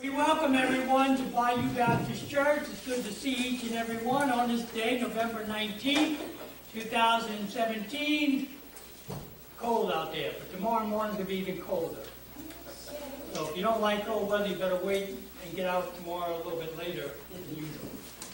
We welcome everyone to Bayou Baptist Church. It's good to see each and every one on this day, November 19th, 2017. Cold out there, but tomorrow morning's going to be even colder. So if you don't like cold weather, you better wait and get out tomorrow a little bit later than usual.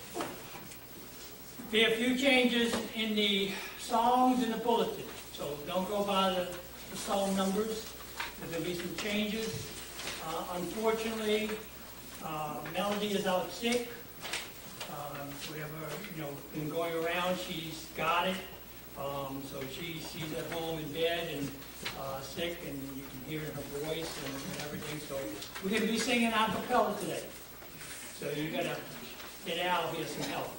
Be a few changes in the songs in the bulletin. So don't go by the song numbers. There's going to be some changes. Unfortunately, Melody is out sick. We have her, been going around. She's got it. So she's at home in bed and sick, and you can hear it in her voice and everything. So we're going to be singing a cappella today. So you got to get Al here some help.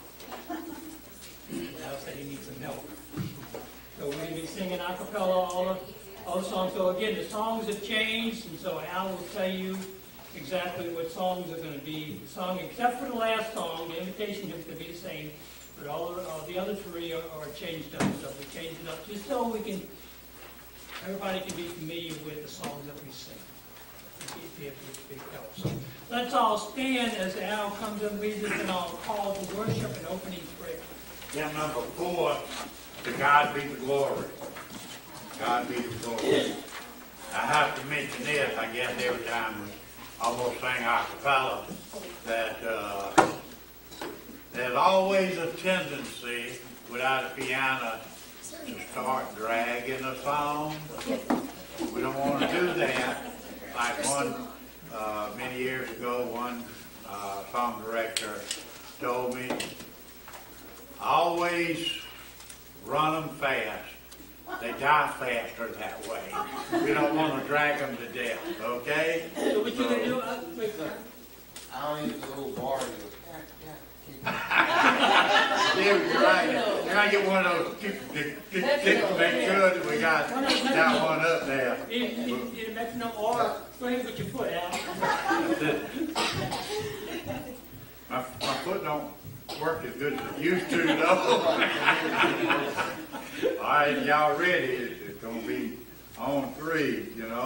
Al said he needs some help. So we're going to be singing a cappella all the songs. So again, the songs have changed, and so Al will tell you exactly what songs are going to be sung, except for the last song. The invitation is going to be the same, but all the other three are changed up. So we changed it up just so everybody can be familiar with the songs that we sing. It'd be a big help. So let's all stand as Al comes and leads us in our call to worship and opening prayer. Hymn number 4, To God Be the Glory. God be the glory. I have to mention this, I guess, every time we almost sing a cappella, that there's always a tendency without a piano to start dragging a song. We don't want to do that. Like many years ago, one song director told me, always run them fast. They die faster that way. We don't want to drag them to death, okay? So what you going to do? I don't use a little bar. Yeah, you're right. You're going to get one of those to make sure that we got that one up there. You metronome or swing with your foot out. My foot don't work as good as it used to, though. All right, y'all ready? It's going to be on 3,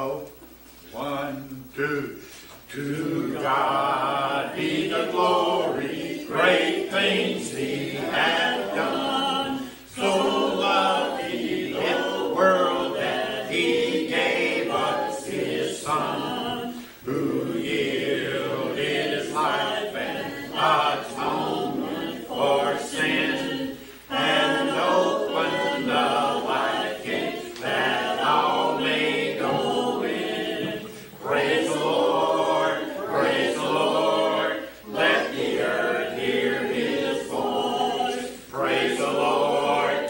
1, 2. To God be the glory, great things He hath done. So loved He the world that He gave us His Son, who yielded His life and atonement for sin, and opened the wide gate that all may go in. Praise the Lord, praise the Lord, let the earth hear His voice. Praise the Lord,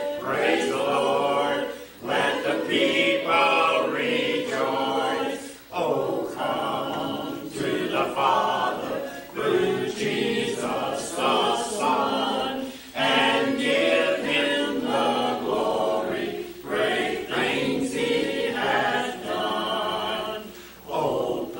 let the people rejoice. Oh, come to the Father through Jesus the Son, and give Him the glory, great things He has done. Oh,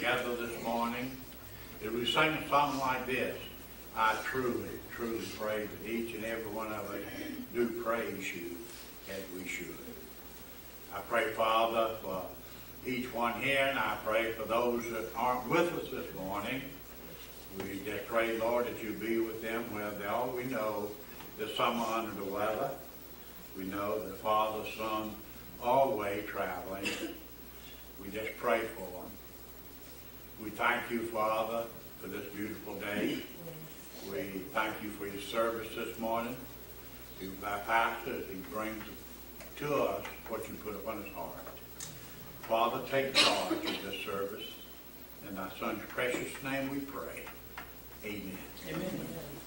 together this morning, if we sing a song like this, I truly, truly pray that each and every one of us do praise you as we should. I pray, Father, for each one here, and I pray for those that aren't with us this morning. We just pray, Lord, that you be with them where they are. We know that some are under the weather. We know that Father, Son, always traveling. We just pray for them. We thank you, Father, for this beautiful day. We thank you for your service this morning. You, our pastor, as he brings to us what you put upon his heart. Father, take charge of this service. In thy Son's precious name we pray. Amen. Amen.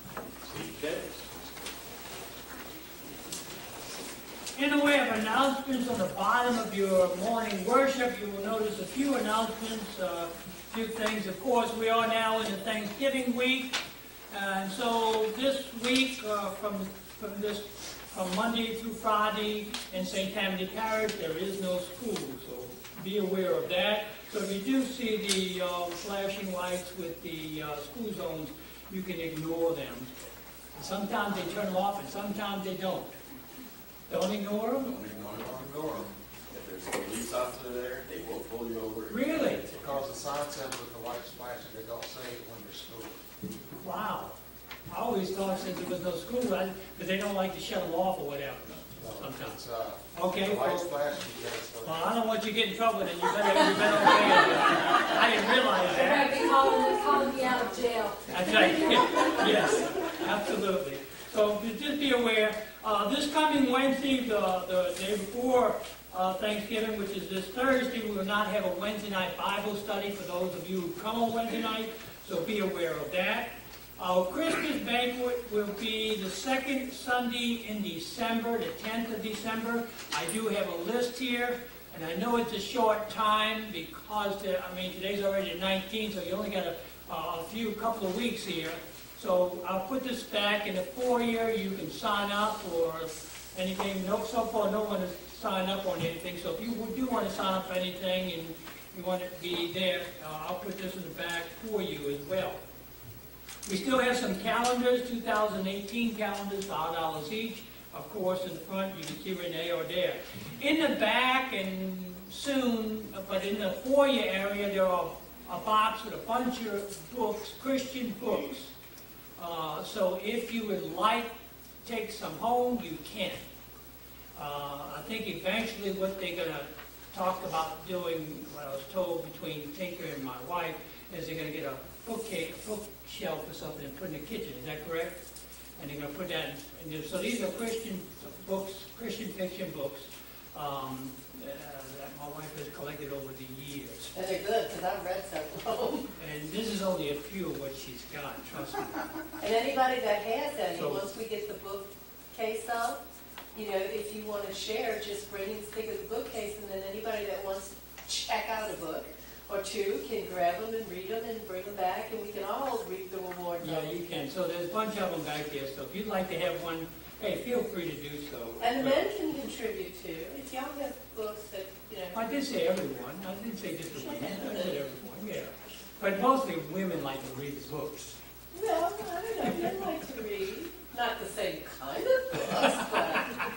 In the way of announcements on the bottom of your morning worship, you will notice a few announcements, a few things. Of course, we are now in the Thanksgiving week, and so this week, from Monday through Friday in St. Tammany Parish, there is no school, so be aware of that. So if you do see the flashing lights with the school zones, you can ignore them. Sometimes they turn them off, and sometimes they don't. Don't ignore them? Don't ignore them. If there's a police officer there, they will pull you over. Really? Because the sign says with the white splash, they don't say it when you're school. Wow. I always thought since there was no school, because they don't like to shut them off or whatever. Sometimes. It's, Okay. the white Well, splash, you guys. well, I don't want you to get in trouble, then you better obey it. I didn't realize They're that. going to be calling me out of jail. That's right. Yes, absolutely. So just be aware. This coming Wednesday, the day before Thanksgiving, which is this Thursday, we will not have a Wednesday night Bible study for those of you who come on Wednesday night, so be aware of that. Our Christmas banquet will be the second Sunday in December, the 10th of December. I do have a list here, and I know it's a short time because, today's already the 19th, so you only got a couple of weeks here. So I'll put this back in the foyer. You can sign up for anything. So far, no one has signed up on anything. So if you do want to sign up for anything and you want it to be there, I'll put this in the back for you as well. We still have some calendars, 2018 calendars, $5 each. Of course, in the front, you can see where they are there. In the back, and soon, but in the foyer area, there are a box with a bunch of books, Christian books. So if you would like to take some home, you can. I think eventually what they're going to talk about doing, what I was told between Tinker and my wife, is they're going to get a bookshelf or something and put in the kitchen. Is that correct? And they're going to put that in there. So these are Christian books, Christian fiction books that my wife has collected over the years. And they're good, because I've read several of them. And this is only a few of what she's got, trust me. And anybody that has any, So- once we get the bookcase up, if you want to share, just bring and stick with the bookcase, and then anybody that wants to check out a book or two can grab them and read them and bring them back, and we can all reap the reward. Yeah, you can. So there's a bunch of them back there. So if you'd like to have one, hey, feel free to do so. And the men can contribute too. If y'all have books that, I did say everyone. I didn't say just the women. I said everyone, yeah. But mostly women like to read the books. well, I don't know, men like to read. Not the same kind of books, but...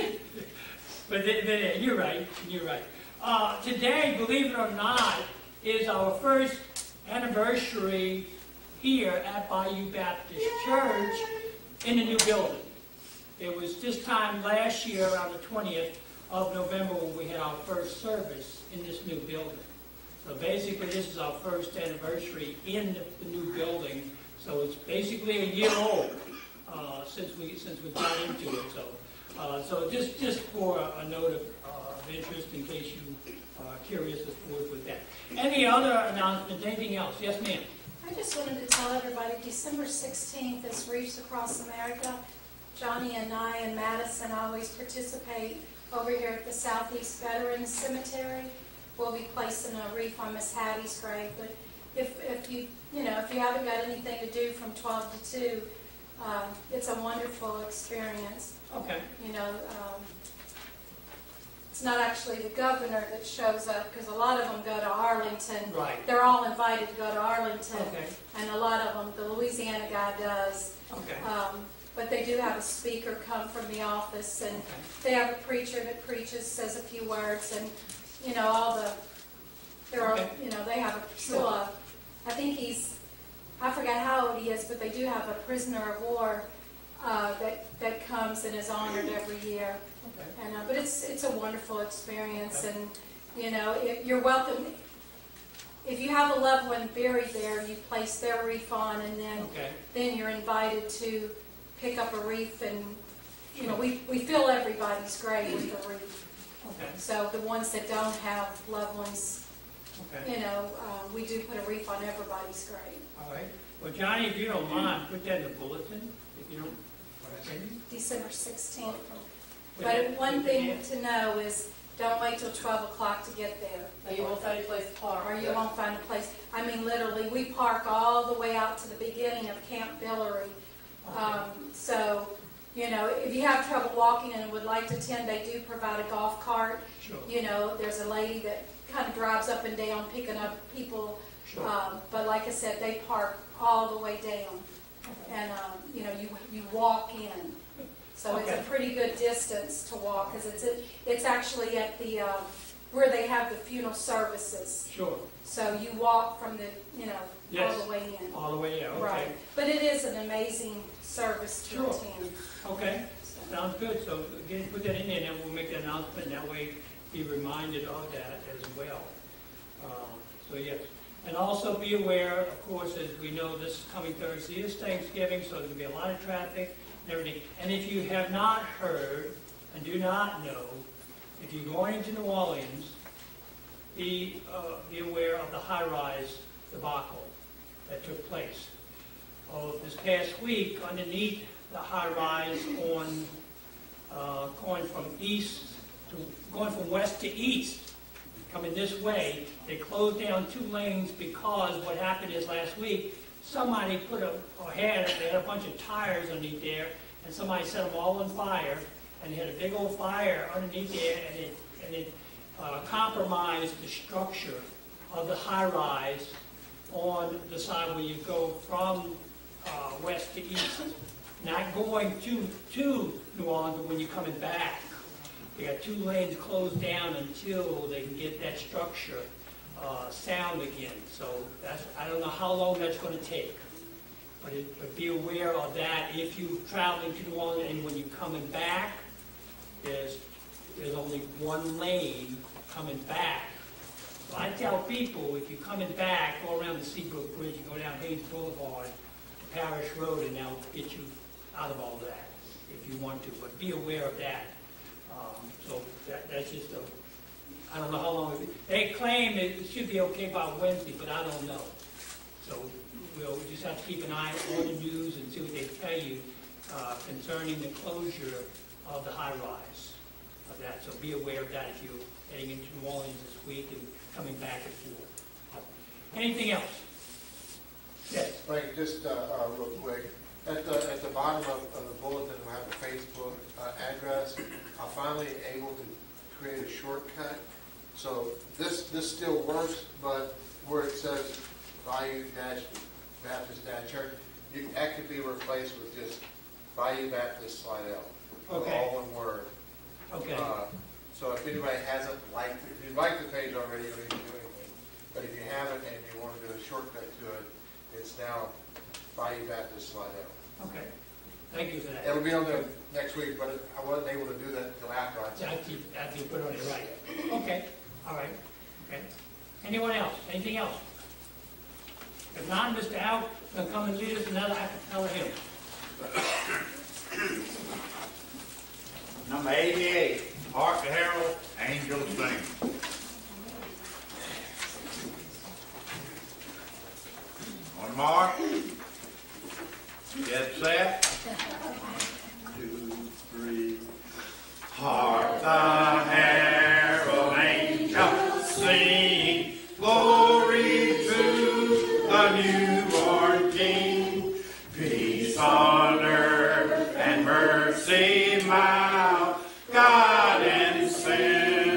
But you're right. You're right. Today, believe it or not, is our first anniversary here at Bayou Baptist Church in the new building. It was this time last year, around the 20th of November, when we had our first service in this new building. So basically, this is our first anniversary in the new building. So it's basically a year old since we got into it. So just for a note of interest, in case you are curious as forward with that. Any other announcements? Anything else? Yes, ma'am. I just wanted to tell everybody, December 16th is Reefs Across America. Johnny and I and Madison always participate over here at the Southeast Veterans Cemetery. We'll be placing a wreath on Miss Hattie's grave. But if you haven't got anything to do from 12 to 2, it's a wonderful experience. Okay. it's not actually the governor that shows up, because a lot of them go to Arlington. Right. They're all invited to go to Arlington. Okay. And a lot of them, the Louisiana guy does. Okay. But they do have a speaker come from the office, and Okay. they have a preacher that preaches, says a few words, and, you know, all the, there are, Okay. you know, they have still a, I think he's, I forgot how old he is, but they do have a prisoner of war that comes and is honored every year. Okay. And but it's a wonderful experience, Okay. and you know, you're welcome. If you have a loved one buried there, you place their wreath on, and Okay. then you're invited to pick up a wreath, and you know, we fill everybody's grave with a wreath. Okay. So the ones that don't have loved ones, Okay. you know, we do put a wreath on everybody's grave. All right. Well, Johnny, if you don't mind, put that in the bulletin, if you don't. Okay. December 16th. Put But that- one put thing that to know is, don't wait till 12 o'clock to get there. Or you won't find a place to park. Or you won't find a place. I mean, literally, we park all the way out to the beginning of Camp Billary. So, you know, if you have trouble walking and would like to attend, they do provide a golf cart. Sure. You know, there's a lady that kind of drives up and down picking up people. Sure. But like I said, they park all the way down. And, you know, you walk in. So it's a Okay. pretty good distance to walk, because it's actually at the, where they have the funeral services. Sure. So you walk from the, you know, Yes. all the way in. All the way, yeah, okay. Right. But it is an amazing service to Sure. attend. Okay, sounds good. So again, put that in there, and then we'll make the announcement. That way, be reminded of that as well. So yes, and also be aware, of course, as we know, this coming Thursday is Thanksgiving, so there's gonna be a lot of traffic and everything. And if you have not heard and do not know, if you're going into New Orleans, be aware of the high-rise debacle that took place. This past week, underneath the high-rise on going from west to east, coming this way, they closed down 2 lanes because what happened is last week, somebody they had a bunch of tires underneath there, and somebody set them all on fire, and they had a big old fire underneath there, and it compromised the structure of the high-rise on the side where you go from west to east. Not going to New Orleans, but when you're coming back. They got 2 lanes closed down until they can get that structure sound again. So I don't know how long that's going to take. But be aware of that if you're traveling to New Orleans, and when you're coming back, there's only 1 lane coming back. So I tell people, if you're coming back, go around the Seabrook Bridge, you go down Haynes Boulevard, Parish Road, and that'll get you out of all that if you want to. But be aware of that. So that's just I don't know how long. They claim it should be okay by Wednesday, but I don't know. So we'll just have to keep an eye on the news and see what they tell you concerning the closure of the high-rise of that. So be aware of that if you're heading into New Orleans this week and coming back and forth. Anything else? Yes. Right, just real quick. At the bottom of the bulletin, we have a Facebook address. I'm finally able to create a shortcut. So this still works, but where it says Bayou Baptist Church, that could be replaced with just Bayou Baptist Slidell. Okay. All one word. Okay. So if anybody hasn't liked it, if you like the page already, you don't need to do anything. But if you haven't and you want to do a shortcut to it, it's now Bayou Baptist Slidell. Okay. Thank you for that. It'll be on there next week, but I wasn't able to do that until after I said. After you put it on it right. Okay. All right. Okay. Anyone else? Anything else? If not, Mr. Al will come and lead us another hymn. Number 88, Hark the Herald, Angels Sing. On mark, get set, 2, 3. Hark the herald angels sing, glory to the newborn King. Peace on earth and mercy mild, God and sin.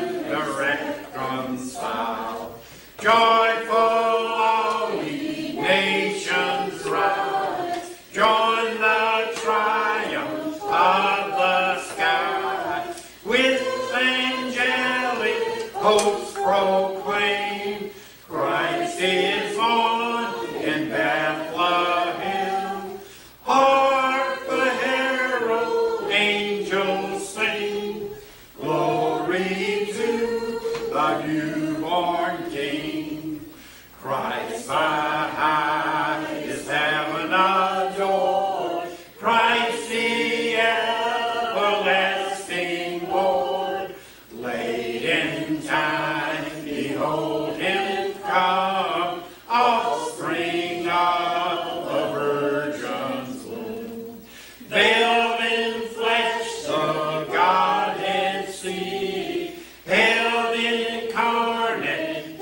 Hosts proclaim, Christ is born in Bethlehem. Hark the herald angels sing, glory to the newborn King. Christ the highest heaven adored, Christ the everlasting Lord. Late in time, behold him come, offspring of the virgin's womb. Veiled in flesh, the Godhead see, held incarnate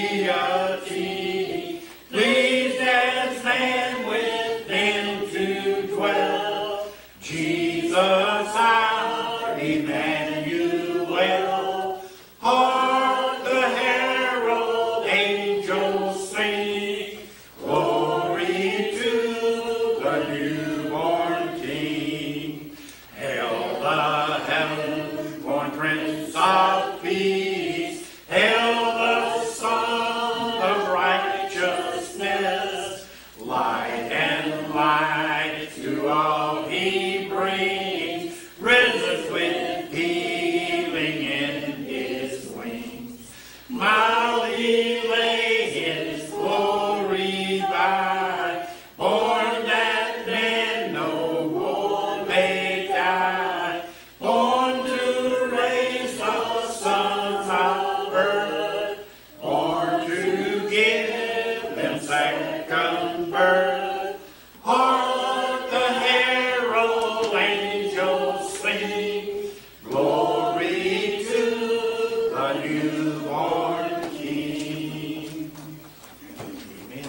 deity, pleased as man within to dwell. Jesus our Emmanuel. Hark the herald angels sing, glory to the newborn King. Hail the heaven-born Prince of Peace, hail the Son of Righteousness. Light and light to all he brings, risen with healing in his wings. Mildly lay his glory by, born that man no more may die, born to raise the sons of earth, born to give them second birth. Hark the herald angels sing, glory to the newborn King. Amen.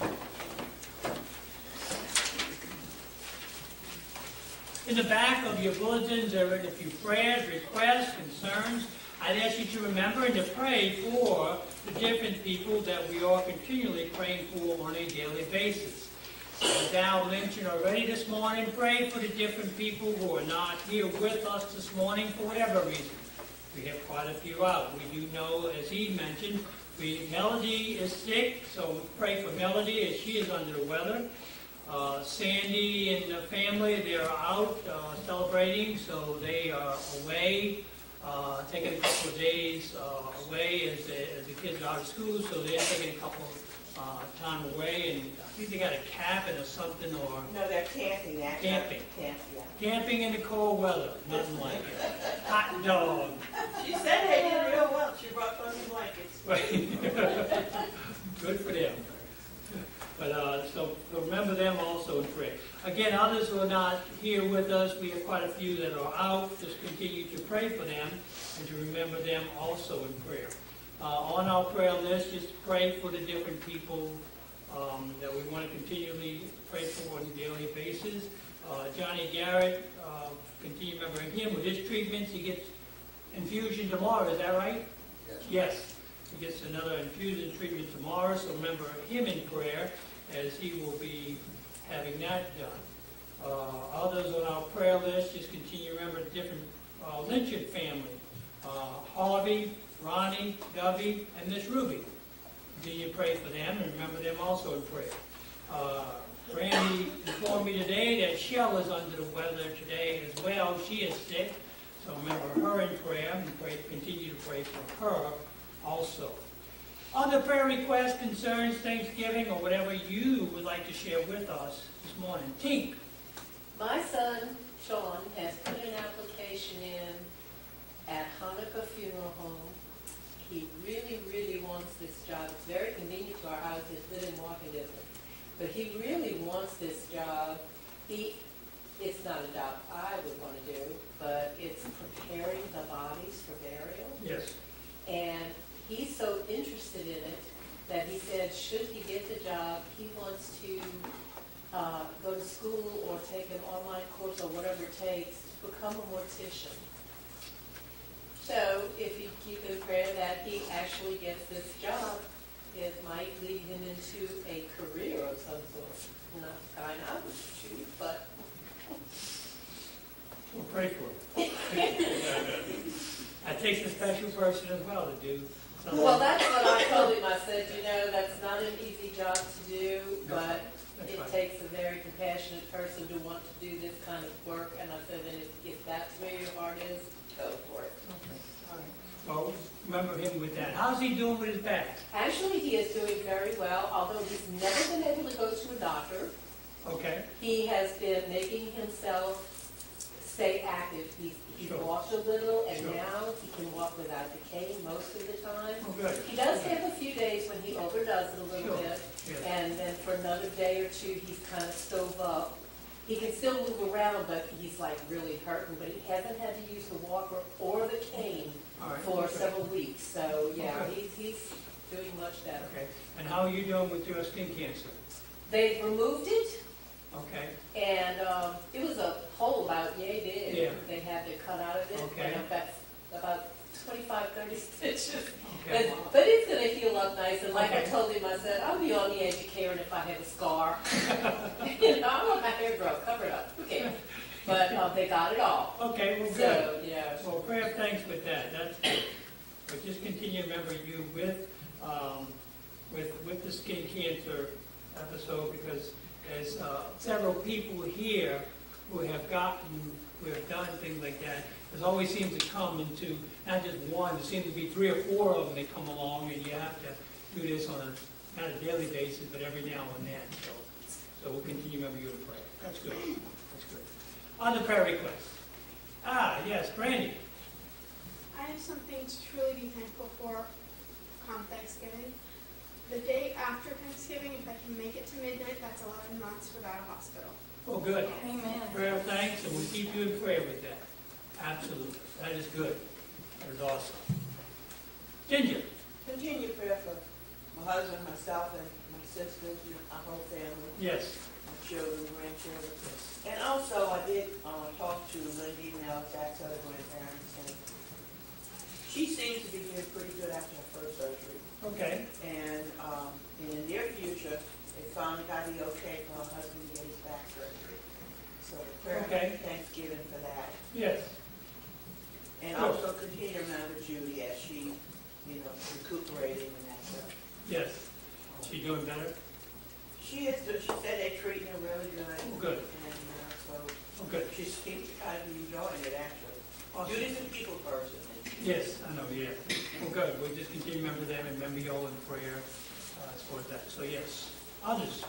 In the back of your bulletins, there are a few prayers, requests, concerns. I'd ask you to remember and to pray for the different people that we are continually praying for on a daily basis. As Al mentioned already this morning, pray for the different people who are not here with us this morning for whatever reason. We have quite a few out. We do know, as he mentioned, Melody is sick, so pray for Melody as she is under the weather. Sandy and the family, they're out celebrating, so they are away, taking a couple of days away as the kids are out of school, so they're taking a couple of time away, and I think they got a cabin or something, or No, they're camping, actually. Camping. Yeah. camping in the cold weather, nothing like it. Hot dog. She said they did real well. She brought fuzzy blankets. Good for them. But so remember them also in prayer. Again, others who are not here with us, we have quite a few that are out. Just continue to pray for them and to remember them also in prayer. On our prayer list, just pray for the different people that we want to continually pray for on a daily basis. Johnny Garrett, continue remembering him with his treatments. He gets infusion tomorrow, is that right? Yes. He gets another infusion treatment tomorrow, so remember him in prayer as he will be having that done. Others on our prayer list, just continue to remember the different Lynchard family. Harvey, Ronnie, Gubby, and Miss Ruby. Continue to pray for them and remember them also in prayer. Randy informed me today that Shell is under the weather today as well. She is sick, so remember her in prayer and continue to pray for her also. Other prayer requests, concerns, Thanksgiving, or whatever you would like to share with us this morning. Tink. My son, Sean, has put an application in at Hanukkah Funeral Home. He really, really wants this job. It's very convenient to our house. It's within walking distance. But he really wants this job. It's not a job I would want to do, but it's preparing the bodies for burial. Yes. And he's so interested in it that he said, should he get the job, he wants to go to school or take an online course or whatever it takes to become a mortician. So if you keep in prayer that he actually gets this job, it might lead him into a career of some sort. Not the kind I would choose, but... We'll pray for it. That takes a special person as well to do something. Well, that's what I told him. I said, you know, that's not an easy job to do, but That's it right. takes a very compassionate person to want to do this kind of work. And I said, and if that's where your heart is, go for it. Okay, all right. Well, remember him with that. How's he doing with his back? Actually, he is doing very well, although he's never been able to go to a doctor. Okay, He has been making himself stay active. He Sure. walked a little, and Sure. now he can walk without the cane most of the time. oh, good. He does have a few days when he overdoes it a little Sure. bit, Yes. and then for another day or two, he's kind of stove up. He can still move around, but he's like really hurting, but he hasn't had to use the walker or the cane All right. for Okay. several weeks. So, yeah, Okay. he's doing much better. Okay, and how are you doing with your skin cancer? They removed it, Okay, and it was a hole about yay big. Yeah. They had to cut out of it, Okay. and about 25, 30 stitches. okay. But it's going to heal up nice, and like I Okay. told him, I said, I'll be on the edge of caring if I have a scar. You know, I want my hair grow, cover it up, who cares? But they got it all. Okay, well, good. So, yeah. Well, prayer of thanks with that, that's good. But just continue to remember you with the skin cancer episode, because there's several people here who have done things like that. There's always seems to come into, not just one, there seems to be 3 or 4 of them that come along, and you have to do this on not a daily basis, but every now and then. So we'll continue to remember you in prayer. That's good. That's good. On the prayer request. Yes, Brandy. I have something to truly be thankful for on Thanksgiving. The day after Thanksgiving, if I can make it to midnight, that's 11 months without a hospital. Oh, good. Amen. Prayer of thanks, and we'll keep you in prayer with that. Absolutely. That is good. That is awesome. Ginger. Continue prayer for my husband, myself, and my sisters, our whole family, Yes. my children, grandchildren. Yes. And also, I did talk to Lindy Nell, Jack's other grandparents, and she seems to be doing pretty good after her first surgery. Okay. And in the near future, they finally got the okay for her husband to get his back surgery. So the prayer Okay. of Thanksgiving for that. Yes. And Good. also continue to remember Judy as she, recuperating and that stuff. Yes. She doing better? She is good. She said they're treating her really good. Oh, good. And so Oh, good. she seems to kind of be enjoying it, actually. Awesome. Judy's a people person. Yes, I know, yeah. Well, good. We'll just continue to remember them and remember you all in prayer as far as that. So, yes. Others.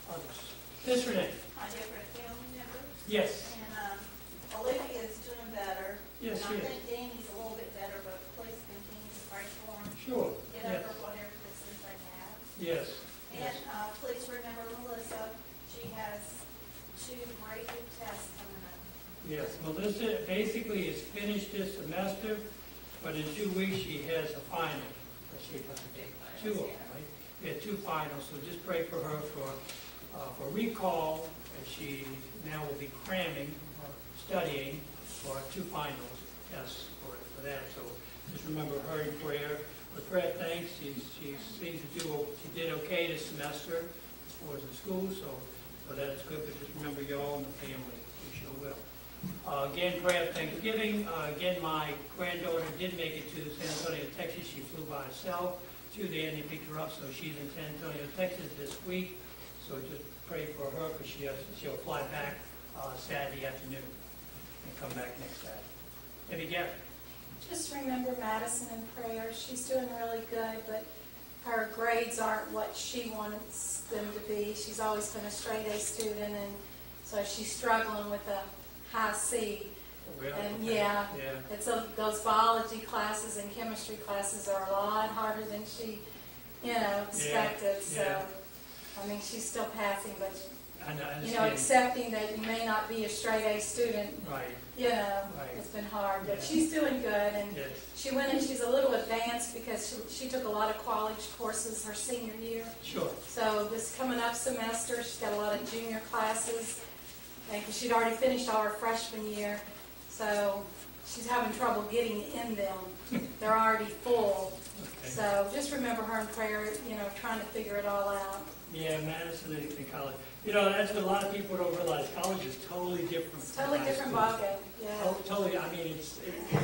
This Renee. My different family members. Yes. And Olivia is doing better. Yes, she And I is. think Danny's a little bit better, but please continue to pray for him. Sure. Get Yes. over whatever this is they have. Yes. And please remember Melissa. She has 2 great big tests coming up. Yes. Melissa basically is finished this semester, but in 2 weeks she has a final. She has 2 of them, right? Yeah, 2 finals. So just pray for her for recall, as she now will be cramming or studying for 2 finals. Yes, for that. So just remember her in prayer. For prayer, thanks. She seems to she did okay this semester as far as the school, so that is good. But just remember you all in the family. You sure will. Again, prayer of Thanksgiving. Again, my granddaughter did make it to San Antonio, Texas. She flew by herself to there, and they picked her up. So she's in San Antonio, Texas this week. So just pray for her, because she'll fly back Saturday afternoon and come back next Saturday. Debbie Garrett. Just remember Madison in prayer. She's doing really good, but her grades aren't what she wants them to be. She's always been a straight A student, and so she's struggling with a high C. Really? And Okay. yeah, Yeah. those biology classes and chemistry classes are a lot harder than she, expected. So, yeah. I mean, she's still passing, but I understand. accepting that you may not be a straight A student, Right. It's been hard. But she's doing good, and Yes. she went and she's a little advanced because she took a lot of college courses her senior year. Sure. So this coming up semester, she's got a lot of junior classes, and 'cause she'd already finished all her freshman year, so she's having trouble getting in them. They're already full. Okay. So just remember her in prayer, trying to figure it all out. Yeah, Madison in college. That's what a lot of people don't realize. College is totally different. It's totally from high different school. ballgame, yeah. Oh, totally. I mean,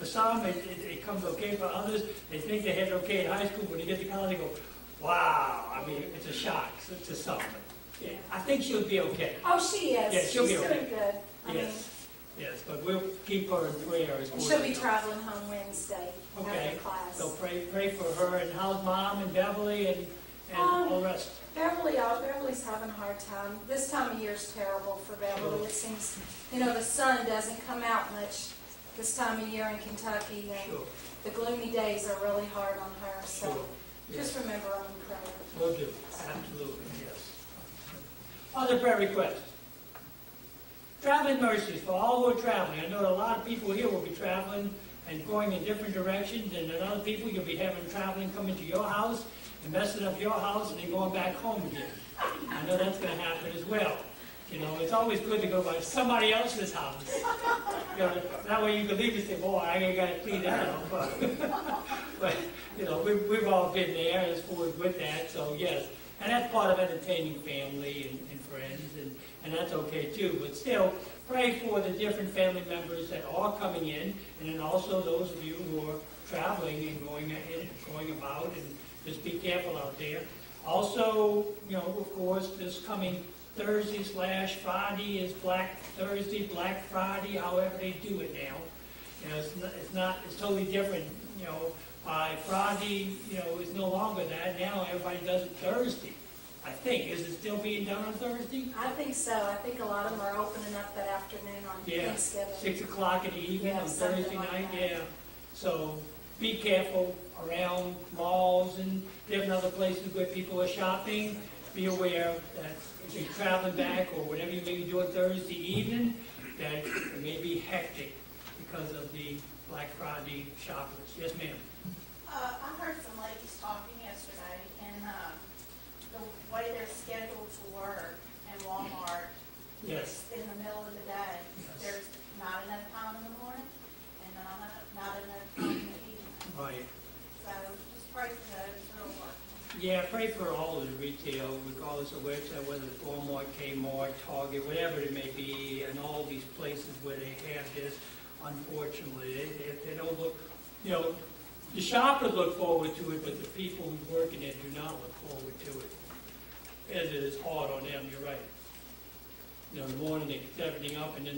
For some, it comes okay. For others, they think they had it okay in high school. When they get to college, they go, wow. I mean, it's a shock to some. Yeah, I think she'll be okay. Oh, she is. Yeah, she'll be She's okay. doing good. I mean, Yes, but we'll keep her in prayer as well. she'll be traveling home Wednesday Okay, after class. so pray for her. And how's Mom and Beverly and all the rest? Beverly's having a hard time. This time of year is terrible for Beverly. Sure. It seems, the sun doesn't come out much this time of year in Kentucky, and Sure, the gloomy days are really hard on her, so sure. just remember her in prayer. Will do, absolutely, yes. Other prayer requests? Traveling mercies for all who are traveling. I know a lot of people here will be traveling and going in different directions, and then other people you'll be having traveling coming to your house and messing up your house and then going back home again. I know that's going to happen as well. It's always good to go by somebody else's house. That way you can leave and say, boy, I got to clean that up. But we've all been there as far as with that, so yes. And that's part of entertaining family and friends, and that's okay too. But still, pray for the different family members that are coming in, and then also those of you who are traveling and going about, and just be careful out there. Also, of course, this coming Thursday/Friday is Black Thursday, Black Friday, however they do it now. It's totally different. By Friday, it's no longer that. Now everybody does it Thursday. I think. Is it still being done on Thursday? I think so. I think a lot of them are opening up that afternoon on Thanksgiving. 6 o'clock in the evening on Thursday like night. that. Yeah. So be careful around malls and different other places where people are shopping. Be aware that if you're traveling back or whatever you may be doing Thursday evening, that it may be hectic because of the Black Friday shoppers. Yes, ma'am. I heard some ladies talking yesterday, and the way they're scheduled to work in Walmart Yes. is in the middle of the day. Yes. There's not enough time in the morning, and not enough time in the evening. Right. So just pray for those who are working. Yeah, pray for all of the retail, regardless of website, whether it's Walmart, Kmart, Target, whatever it may be, and all these places where they have this. Unfortunately, they don't look, the shoppers look forward to it, but the people who work in it do not look forward to it. As it is hard on them, you're right. In the morning they get everything up, and then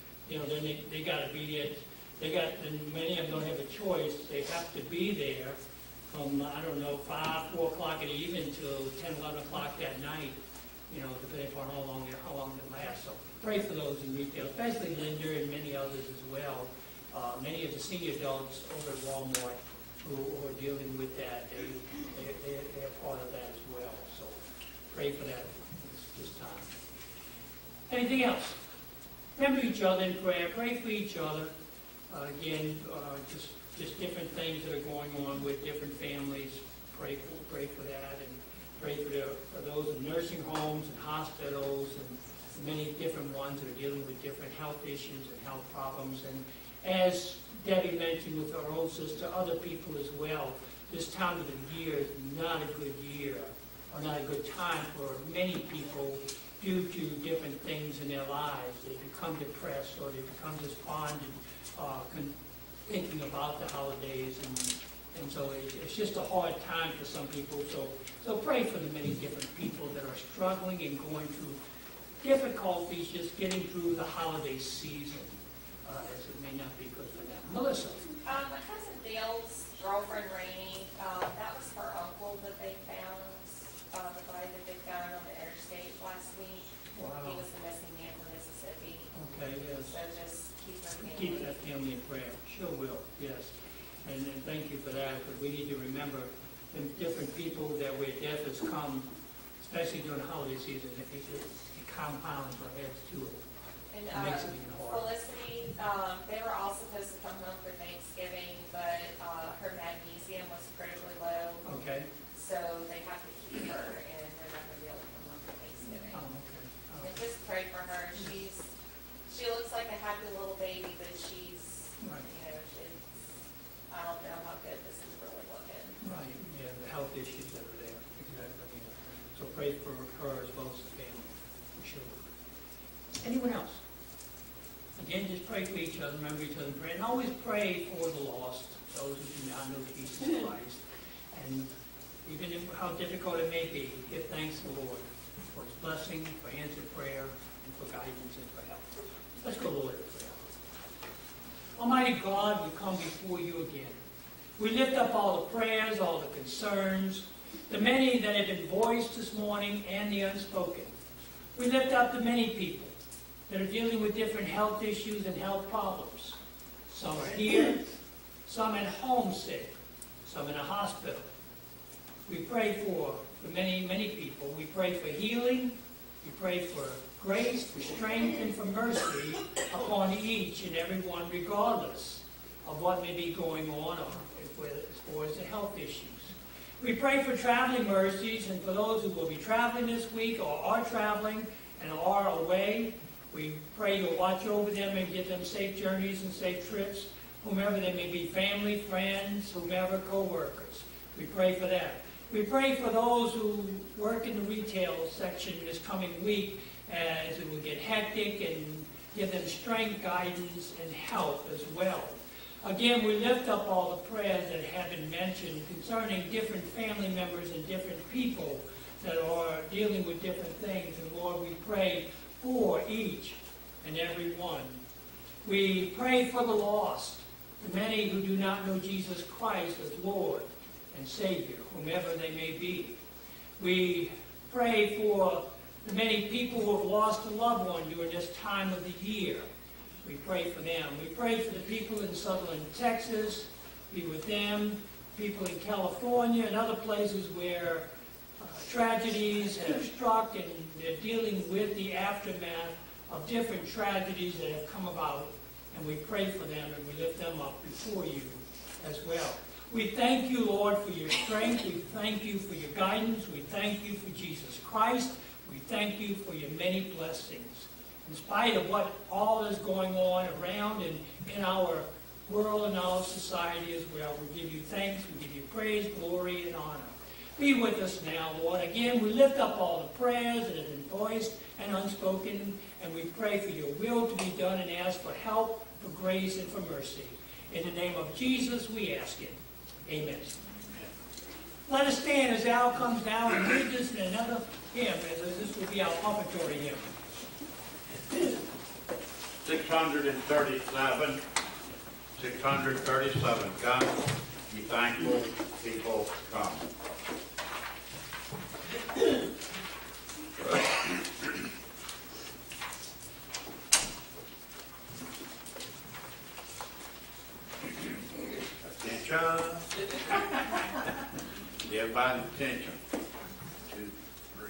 they got to be there. And many of them don't have a choice. They have to be there from 5, 4 o'clock in the evening till 10, 11 o'clock that night. Depending upon how long it lasts. So pray for those in retail, especially Linda and many others as well. Many of the senior adults over at Walmart who are dealing with that, they're part of that as well. So pray for that this time. Anything else? Remember each other in prayer. Pray for each other. Again, just different things that are going on with different families. Pray for that, and pray for those in nursing homes and hospitals and many different ones that are dealing with different health issues and health problems. And as Debbie mentioned with our own sister, other people as well, this time of the year is not a good year or not a good time for many people due to different things in their lives. They become depressed or they become despondent, thinking about the holidays, and so it's just a hard time for some people. So pray for the many different people that are struggling and going through difficulties just getting through the holiday season, as it may not be good for them. Melissa. My cousin Bill's girlfriend Rainey, that was her uncle that they found, the guy that they found on the interstate last week. Wow. He was the missing man from Mississippi. Okay, yes. So just keep her family. Keep that family in prayer. Sure will, yes. And thank you for that, because we need to remember the different people that where death has come, especially during the holiday season, it compounds or adds to it. And It makes it even harder. Felicity, they were all supposed to come home for Thanksgiving, but her magnesium was critically low. Okay. So they have to keep her, and they're not going to be able to come home for Thanksgiving. Oh, okay. And just pray for her. She looks like a happy little baby, but she's, Right. I don't know how good this is really looking. Right, yeah, the health issues that are there, exactly. So pray for her as well as the family, for sure. Anyone else? Again, again, just pray for each other, remember each other in prayer, and always pray for the lost, those who do not know Jesus Christ. And even how difficult it may be, give thanks to the Lord for His blessing, for answered prayer, and for guidance and for help. Let's go, Lord, in prayer. Almighty God, we come before you again. We lift up all the prayers, all the concerns, the many that have been voiced this morning and the unspoken. We lift up the many people that are dealing with different health issues and health problems. Some are here, some at home sick, some in a hospital. We pray for many, many people. We pray for healing. We pray for grace, for strength, and for mercy upon each and every one, regardless of what may be going on or as far as the health issues. We pray for traveling mercies and for those who will be traveling this week or are traveling and are away. We pray you'll watch over them and give them safe journeys and safe trips, whomever they may be, family, friends, whomever, co-workers. We pray for that. We pray for those who work in the retail section this coming week as it will get hectic, and give them strength, guidance, and help as well. Again, we lift up all the prayers that have been mentioned concerning different family members and different people that are dealing with different things. And Lord, we pray for each and every one. We pray for the lost, the many who do not know Jesus Christ as Lord and Savior, whomever they may be. We pray for the many people who have lost a loved one during this time of the year. We pray for them. We pray for the people in Sutherland, Texas. Be with them. People in California and other places where tragedies have struck, and they're dealing with the aftermath of different tragedies that have come about. And we pray for them, and we lift them up before you as well. We thank you, Lord, for your strength. We thank you for your guidance. We thank you for Jesus Christ. We thank you for your many blessings. In spite of what all is going on around and in our world and our society as well, we give you thanks, we give you praise, glory, and honor. Be with us now, Lord. Again, we lift up all the prayers that have been voiced and unspoken, and we pray for your will to be done and ask for help, for grace, and for mercy. In the name of Jesus, we ask it. Amen. Let us stand as Al comes down and leads us in another hymn, as this will be our offertory hymn. 637. 637. Come, ye thankful people, come. Attention. Everybody's attention. 2, 3.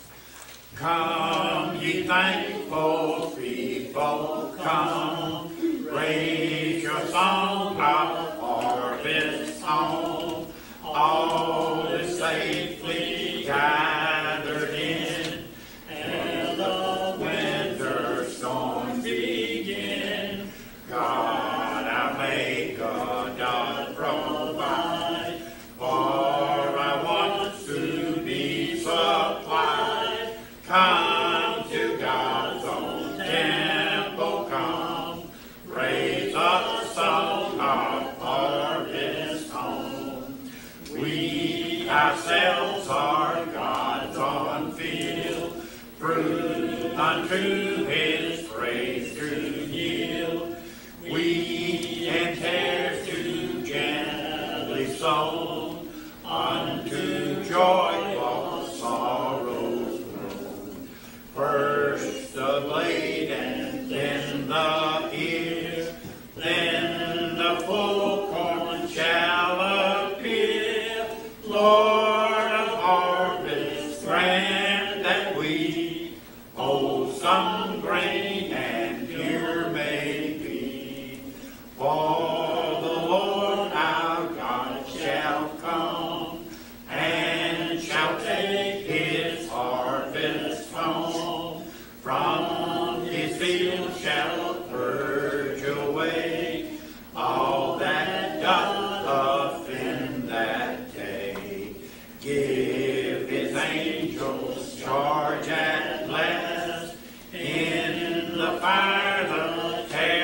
Come, ye thankful people, come. Raise your song up, harvest home. All is safely gathered in, and the winter storm begin. God, our Maker, doth provide, for our wants to be supplied. Come to God's own temple, come. Raise up a song of harvest home. We ourselves are God's own field, fruit unto His praise to yield. We and tares to gently sown, unto joyful sorrows grown. First the blade and then the ear, then the full corn shall appear. Lord of harvest, grant that we wholesome grain and pure may be. For the Lord our God shall come, and shall take His harvest home. From His field shall purge away all that doth offend that day. Give His angels charge at last in the fire, the terror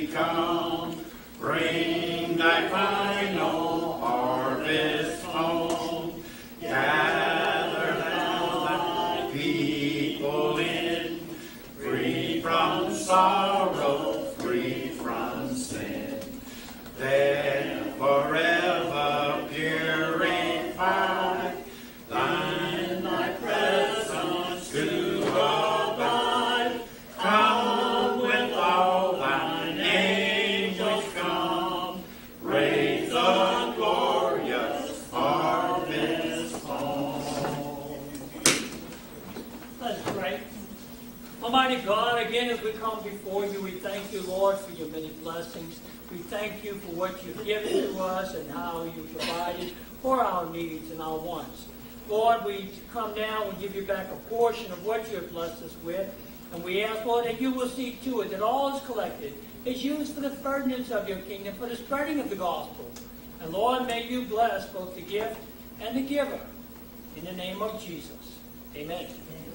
we come, bring thy final harvest home. Gather thou thy people in, free from sorrow, free from sin. Then forever purified, thine thy presence to abide. Come with all thine angels come, raise a glorious harvest home. Let's pray. Almighty God, again as we come before you, we thank you, Lord, for your many blessings. We thank you for what you've given to us and how you provided for our needs and our wants. Lord, we come now and give you back a portion of what you have blessed us with. And we ask, Lord, that you will see to it that all is collected is used for the furtherance of your kingdom, for the spreading of the gospel. And Lord, may you bless both the gift and the giver. In the name of Jesus. Amen.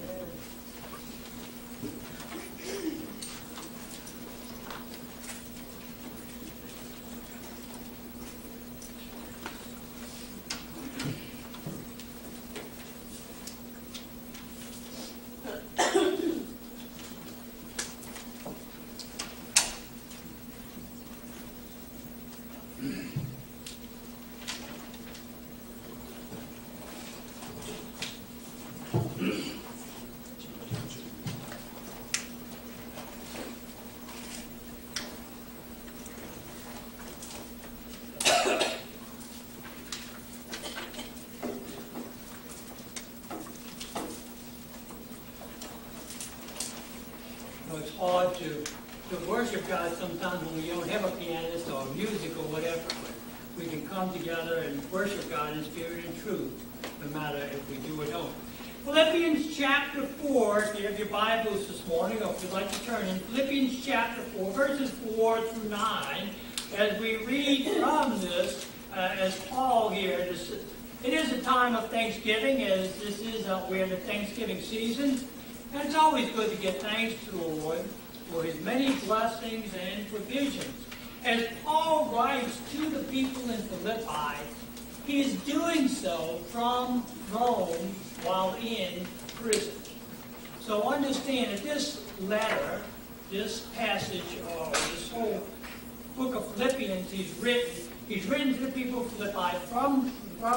It's hard to worship God sometimes when we don't have a pianist or music or whatever. But we can come together and worship God in spirit and truth, no matter if we do at home. Philippians chapter 4, if you have your Bibles this morning, or if you'd like to turn in, Philippians chapter 4, verses 4 through 9, as we read from this, as Paul here, it is a time of Thanksgiving, as this is, we're in the Thanksgiving season. And it's always good to give thanks to the Lord for his many blessings and provisions. As Paul writes to the people in Philippi, he is doing so from Rome while in prison. So understand that this letter, this passage, or this whole book of Philippians, he's written to the people of Philippi from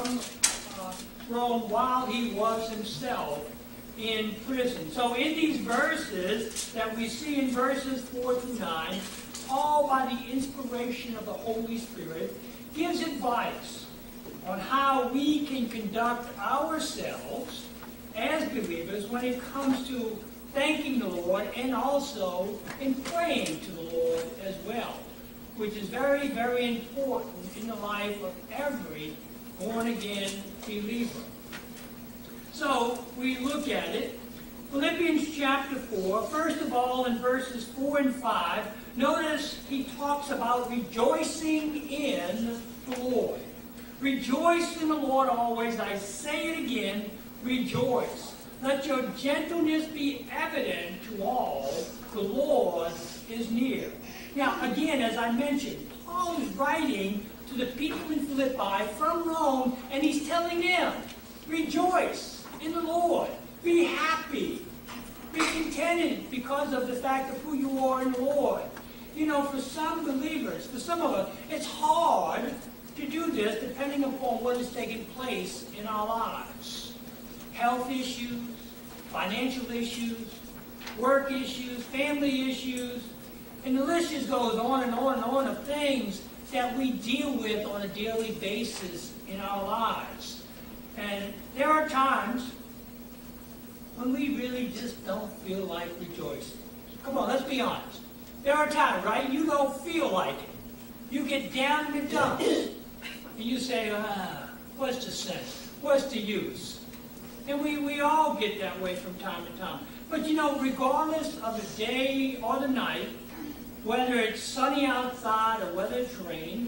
Rome while he was himself in prison. So in these verses that we see in verses 4 through 9, Paul, by the inspiration of the Holy Spirit, gives advice on how we can conduct ourselves as believers when it comes to thanking the Lord and also in praying to the Lord as well, which is very, very important in the life of every born-again believer. So, we look at it. Philippians chapter 4, first of all, in verses 4 and 5, notice he talks about rejoicing in the Lord. Rejoice in the Lord always. I say it again, rejoice. Let your gentleness be evident to all. The Lord is near. Now, again, as I mentioned, Paul is writing to the people in Philippi from Rome, and he's telling them, rejoice in the Lord. Be happy. Be contented because of the fact of who you are in the Lord. You know, for some believers, for some of us, it's hard to do this depending upon what is taking place in our lives. Health issues, financial issues, work issues, family issues, and the list just goes on and on and on of things that we deal with on a daily basis in our lives. And there are times when we really just don't feel like rejoicing. Come on, let's be honest. There are times, right? You don't feel like it. You get down in the dumps. And you say, what's the sense? What's the use? And we all get that way from time to time. But you know, regardless of the day or the night, whether it's sunny outside or whether it's raining,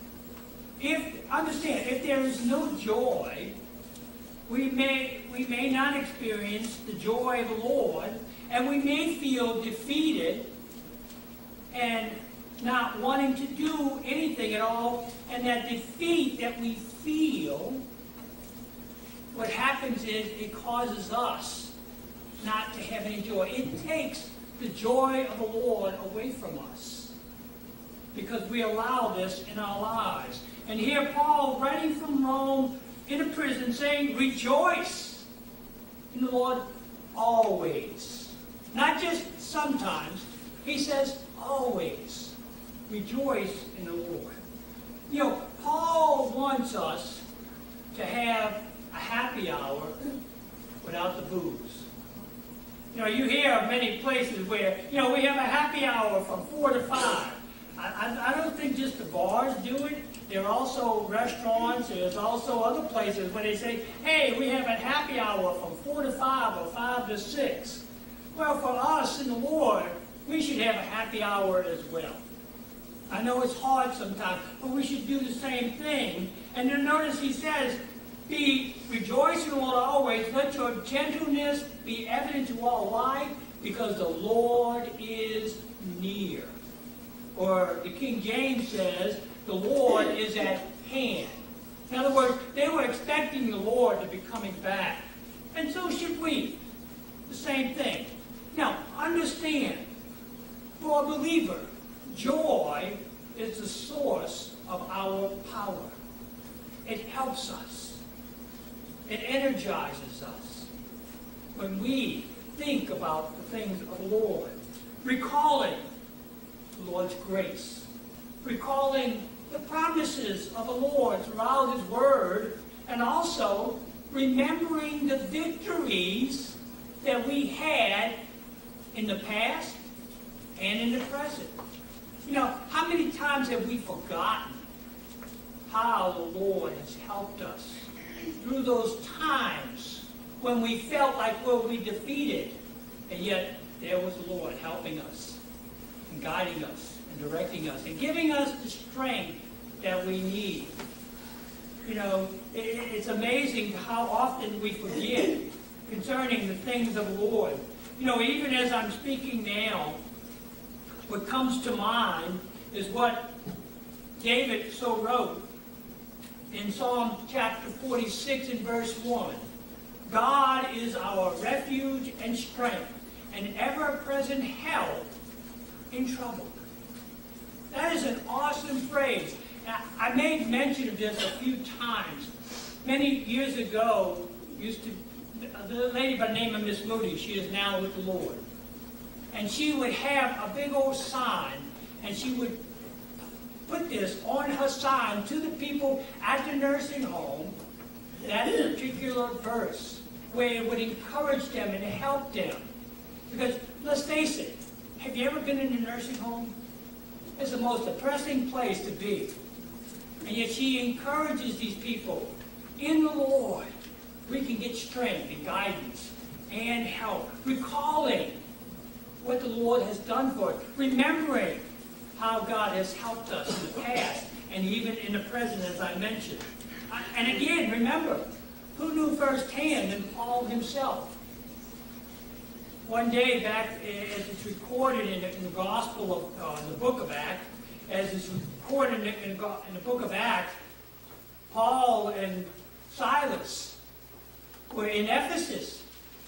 understand, if there is no joy, we may not experience the joy of the Lord, and we may feel defeated and not wanting to do anything at all, and that defeat that we feel, what happens is it causes us not to have any joy. It takes the joy of the Lord away from us because we allow this in our lives. And here Paul, writing from Rome in a prison, saying, rejoice in the Lord always. Not just sometimes. He says always. Rejoice in the Lord. You know, Paul wants us to have a happy hour without the booze. You know, you hear of many places where, you know, we have a happy hour from 4 to 5. I don't think just the bars do it. There are also restaurants, there's also other places where they say, hey, we have a happy hour from 4 to 5 or 5 to 6. Well, for us in the Lord, we should have a happy hour as well. I know it's hard sometimes, but we should do the same thing. And then notice he says, rejoice in the Lord always. Let your gentleness be evident to all. Why? Because the Lord is near. Or the King James says, the Lord is at hand. In other words, they were expecting the Lord to be coming back. And so should we. The same thing. Now, understand, for a believer, joy is the source of our power. It helps us. It energizes us when we think about the things of the Lord. Recalling the Lord's grace. Recalling the promises of the Lord throughout His Word. And also remembering the victories that we had in the past and in the present. You know, how many times have we forgotten how the Lord has helped us through those times when we felt like we were defeated, and yet there was the Lord helping us and guiding us and directing us and giving us the strength that we need. You know, it's amazing how often we forget concerning the things of the Lord. You know, even as I'm speaking now, what comes to mind is what David so wrote in Psalm chapter 46 and verse 1. God is our refuge and strength, and ever-present help in trouble. That is an awesome phrase. I made mention of this a few times. Many years ago, the lady by the name of Miss Moody, she is now with the Lord. And she would have a big old sign, and she would put this on her sign to the people at the nursing home, that particular verse, where it would encourage them and help them. Because, let's face it, have you ever been in a nursing home? It's the most depressing place to be. And yet she encourages these people, in the Lord, we can get strength and guidance and help. Recalling what the Lord has done for us. Remembering how God has helped us in the past and even in the present, as I mentioned. And again, remember, who knew firsthand than Paul himself? One day back, as it's recorded in the Gospel of the book of Acts, as it's recorded in the book of Acts, Paul and Silas were in Ephesus.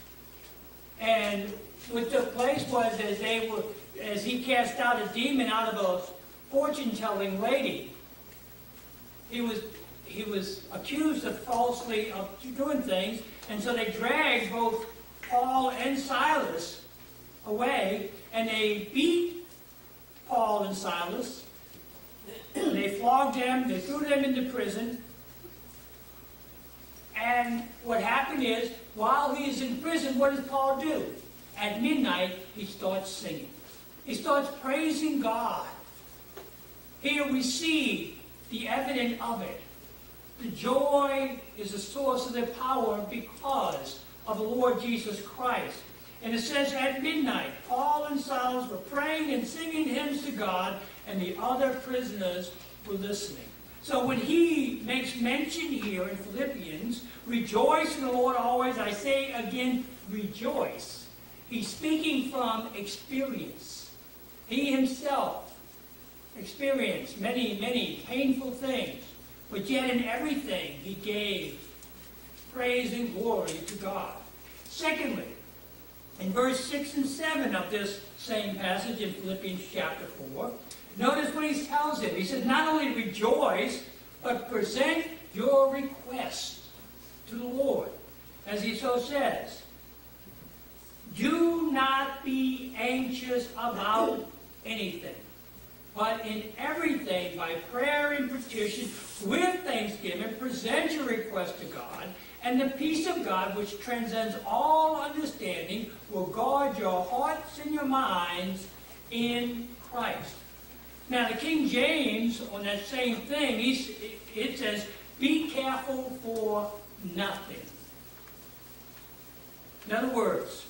And what took place was as he cast out a demon out of a fortune-telling lady, he was accused of falsely of doing things, and so they dragged both Paul and Silas away, and they beat Paul and Silas. They flogged them, they threw them into prison. And what happened is, while he is in prison, what does Paul do? At midnight, he starts singing. He starts praising God. Here we see the evidence of it. The joy is the source of their power because of the Lord Jesus Christ. And it says at midnight, Paul and Silas were praying and singing hymns to God, and the other prisoners were listening. So when he makes mention here in Philippians, rejoice in the Lord always, I say again, rejoice. He's speaking from experience. He himself experienced many, many painful things, but yet in everything he gave praise and glory to God. Secondly, in verse 6 and 7 of this same passage in Philippians chapter 4, notice what he tells him. He says, not only rejoice, but present your request to the Lord. As he so says, do not be anxious about anything, but in everything, by prayer and petition, with thanksgiving, present your request to God, and the peace of God, which transcends all understanding, will guard your hearts and your minds in Christ. Now, the King James, on that same thing, it says, be careful for nothing. In other words,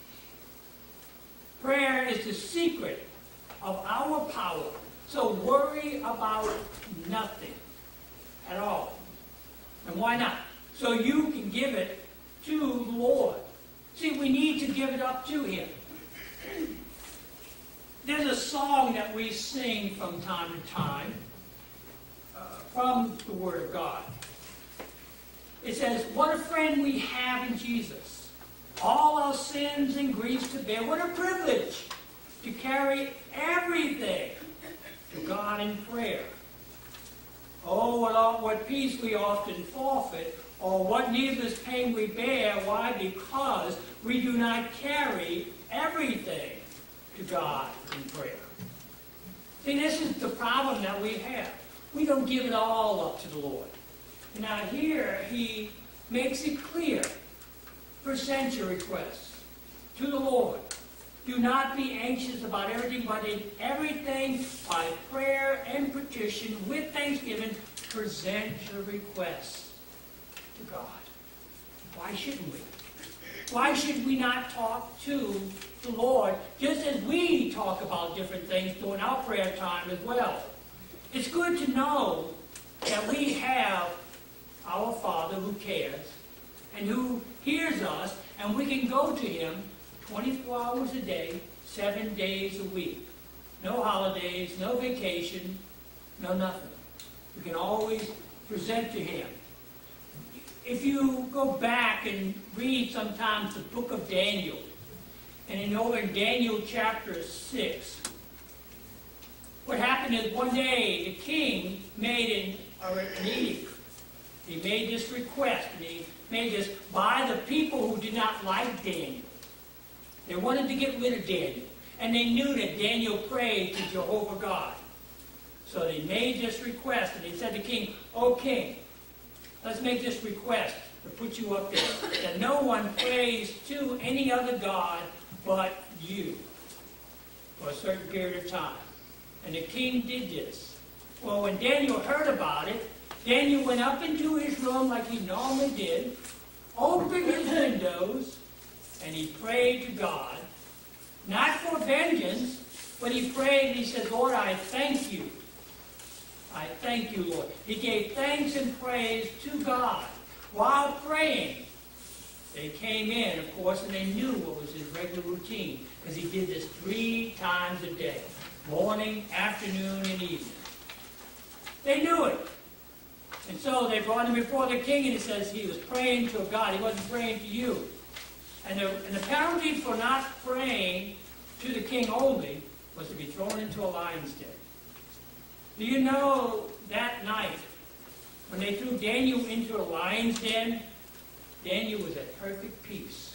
prayer is the secret of our power. So worry about nothing at all. And why not? So you can give it to the Lord. See, we need to give it up to Him. There's a song that we sing from time to time from the Word of God. It says, what a friend we have in Jesus. All our sins and griefs to bear. What a privilege to carry everything to God in prayer. Oh, what peace we often forfeit, or what needless pain we bear. Why? Because we do not carry everything to God in prayer. See, this is the problem that we have. We don't give it all up to the Lord. Now here, he makes it clear. Present your requests to the Lord. Do not be anxious about everything, but in everything, by prayer and petition, with thanksgiving, present your requests to God. Why shouldn't we? Why should we not talk to the Lord, just as we talk about different things during our prayer time as well? It's good to know that we have our Father who cares and who hears us, and we can go to Him 24 hours a day, 7 days a week. No holidays, no vacation, no nothing. We can always present to Him. If you go back and read sometimes the book of Daniel, and over in Daniel chapter 6, what happened is one day the king made an edict. He made this request, and he made this by the people who did not like Daniel. They wanted to get rid of Daniel, and they knew that Daniel prayed to Jehovah God. So they made this request, and they said to the king, "O king, let's make this request to put you up there, that no one prays to any other god but you for a certain period of time." And the king did this. Well, when Daniel heard about it, Daniel went up into his room like he normally did, opened his windows, and he prayed to God, not for vengeance, but he prayed and he said, "Lord, I thank you. I thank you, Lord." He gave thanks and praise to God while praying. They came in, of course, and they knew what was his regular routine, because he did this 3 times a day, morning, afternoon, and evening. They knew it. And so they brought him before the king, and he says he was praying to God. He wasn't praying to you. And the penalty for not praying to the king only was to be thrown into a lion's den. Do you know that night, when they threw Daniel into a lion's den, Daniel was at perfect peace,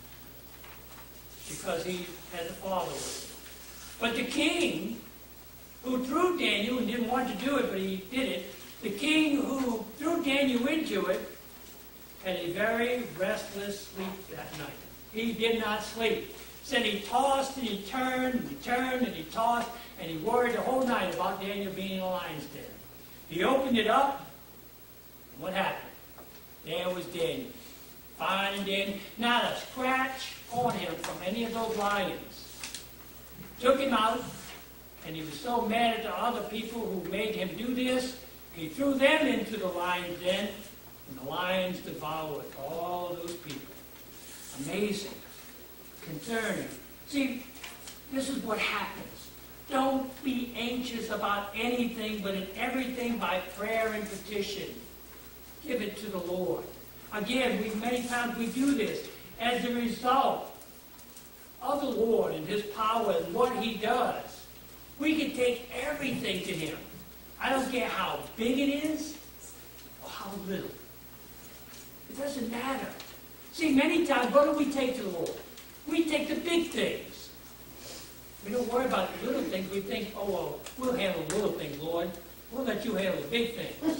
because he had the Father with him. But the king, who threw Daniel and didn't want to do it, but he did it, the king who threw Daniel into it had a very restless sleep that night. He did not sleep. Said he tossed and he turned and he turned and he tossed, and he worried the whole night about Daniel being in a lion's den. He opened it up, and what happened? There was Daniel, fine and dandy, not a scratch on him from any of those lions. Took him out, and he was so mad at the other people who made him do this, he threw them into the lion's den, and the lions devoured all those people. Amazing. Concerning. See, this is what happens. Don't be anxious about anything, but in everything by prayer and petition. Give it to the Lord. Again, many times we do this as a result of the Lord and His power and what He does. We can take everything to Him. I don't care how big it is or how little. It doesn't matter. See, many times, what do we take to the Lord? We take the big things. We don't worry about the little things. We think, oh, well, we'll handle the little things, Lord. We'll let you handle the big things.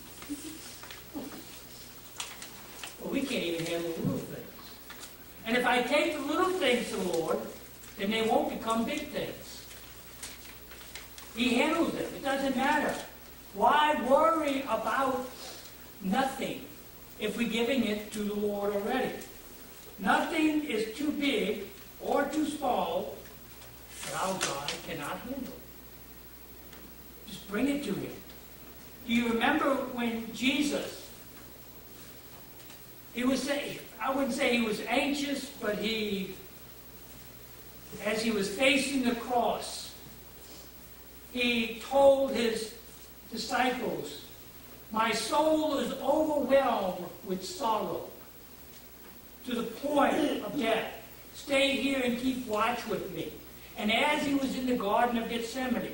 Well, we can't even handle the little things. And if I take the little things to the Lord, then they won't become big things. He handles them. It doesn't matter. Why worry about nothing if we're giving it to the Lord already? Nothing is too big or too small that our God cannot handle. Just bring it to Him. Do you remember when Jesus, I wouldn't say he was anxious, but as he was facing the cross, he told his disciples, my soul is overwhelmed with sorrow to the point of death. Stay here and keep watch with me. And as he was in the Garden of Gethsemane,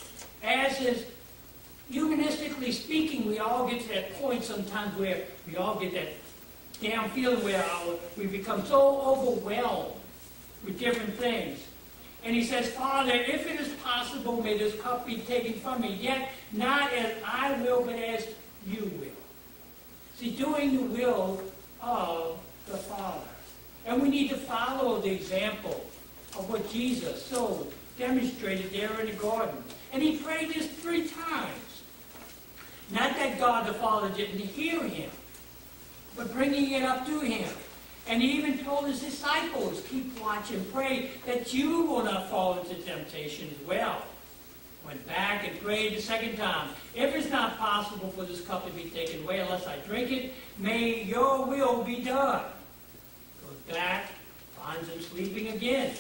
humanistically speaking, we all get to that point sometimes where we all get that damn feeling where we become so overwhelmed with different things. And he says, Father, if it is possible, may this cup be taken from me, yet not as I will, but as you will. See, doing the will of the Father. And we need to follow the example of what Jesus so demonstrated there in the garden. And he prayed this 3 times. Not that God the Father didn't hear him, but bringing it up to him. And he even told his disciples, keep watch and pray that you will not fall into temptation as well. Went back and prayed the 2nd time. If it's not possible for this cup to be taken away unless I drink it, may your will be done. Goes back, finds him sleeping again.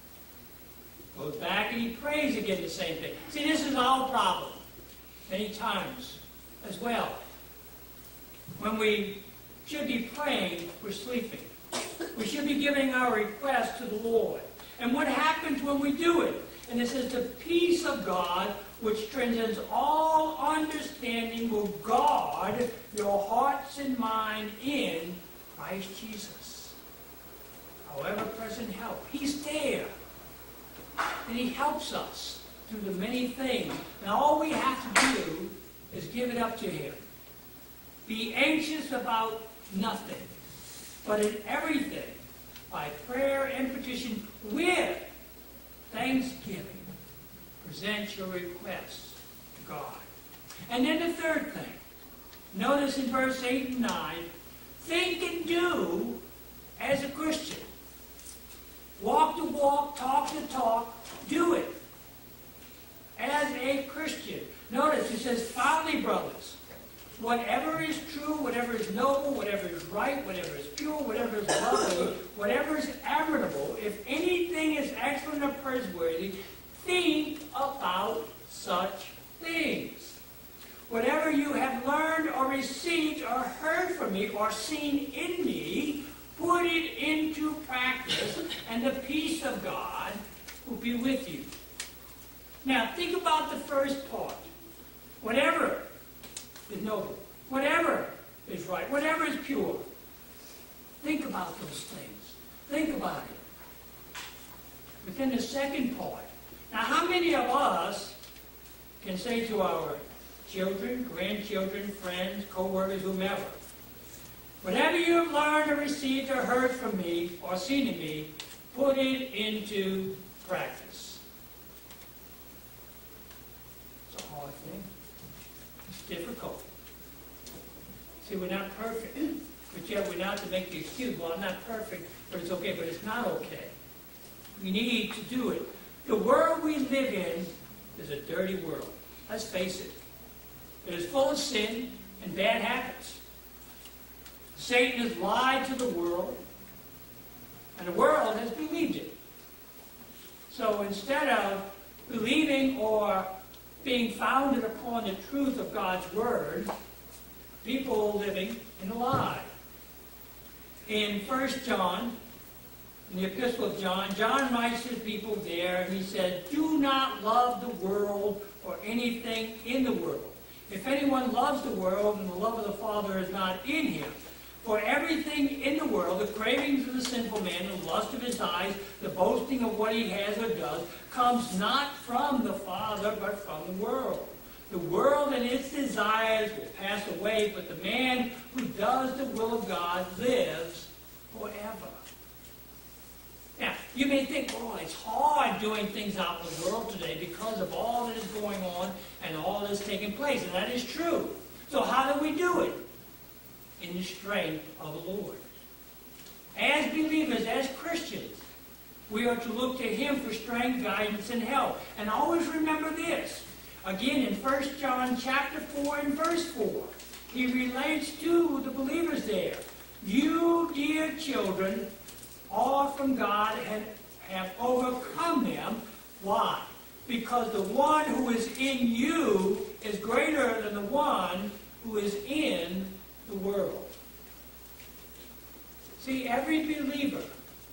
Goes back and he prays again the same thing. See, this is our problem many times as well. When we should be praying, we're sleeping. We should be giving our request to the Lord. And what happens when we do it? And it says, the peace of God, which transcends all understanding, will guard your hearts and mind in Christ Jesus. However present help. He's there. And He helps us through the many things. And all we have to do is give it up to Him. Be anxious about nothing, but in everything, by prayer and petition, with thanksgiving, present your requests to God. And then the 3rd thing, notice in verse 8 and 9, think and do as a Christian. Walk the walk, talk the talk, do it as a Christian. Notice it says, finally, brothers, whatever is true, whatever is noble, whatever is right, whatever is pure, whatever is lovely, whatever is admirable, if anything is excellent or praiseworthy, think about such things. Whatever you have learned or received or heard from me or seen in me, put it into practice, and the peace of God will be with you. Now, think about the first part. Whatever is noble, whatever is right, whatever is pure. Think about those things. Think about it. But then the second part. Now, how many of us can say to our children, grandchildren, friends, co-workers, whomever, whatever you have learned or received or heard from me or seen in me, put it into practice. It's a hard thing. It's difficult. See, we're not perfect, but yet we're not to make the excuse, well, I'm not perfect, but it's okay, but it's not okay. We need to do it. The world we live in is a dirty world. Let's face it. It is full of sin and bad habits. Satan has lied to the world, and the world has believed it. So instead of believing or being founded upon the truth of God's Word, people living in a lie. In 1 John, in the Epistle of John, John writes to the people there, and he said, "Do not love the world or anything in the world. If anyone loves the world, and the love of the Father is not in him. For everything in the world, the cravings of the sinful man, the lust of his eyes, the boasting of what he has or does, comes not from the Father, but from the world. The world and its desires will pass away, but the man who does the will of God lives forever." Now, you may think, oh, it's hard doing things out in the world today because of all that is going on and all that is taking place, and that is true. So how do we do it? In the strength of the Lord. As believers, as Christians, we are to look to Him for strength, guidance, and help. And always remember this. Again, in 1 John chapter 4 and verse 4, he relates to the believers there. "You, dear children, are from God and have overcome them." Why? Because the one who is in you is greater than the one who is in the world. See, every believer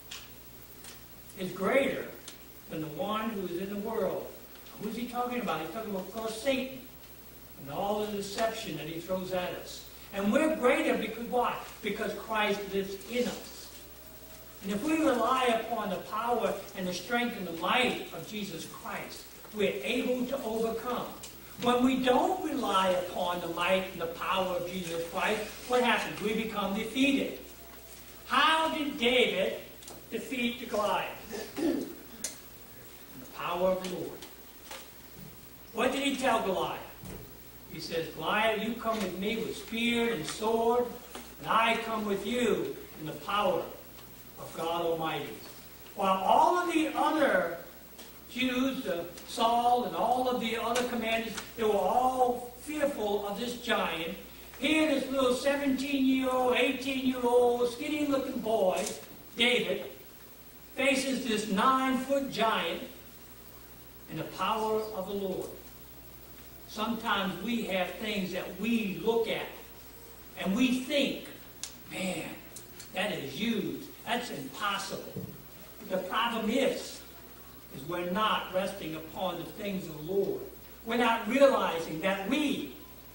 is greater than the one who is in the world. Who's he talking about? He's talking about, of course, Satan and all the deception that he throws at us. And we're greater because why? Because Christ lives in us. And if we rely upon the power and the strength and the might of Jesus Christ, we're able to overcome. When we don't rely upon the might and the power of Jesus Christ, what happens? We become defeated. How did David defeat the Goliath? The power of the Lord. What did he tell Goliath? He says, "Goliath, you come with me with spear and sword, and I come with you in the power of God Almighty." While all of the other Jews, Saul and all of the other commanders, they were all fearful of this giant. Here this little 17-year-old, 18-year-old, skinny-looking boy, David, faces this 9-foot giant in the power of the Lord. Sometimes we have things that we look at and we think, man, that is huge. That's impossible. The problem is we're not resting upon the things of the Lord. We're not realizing that we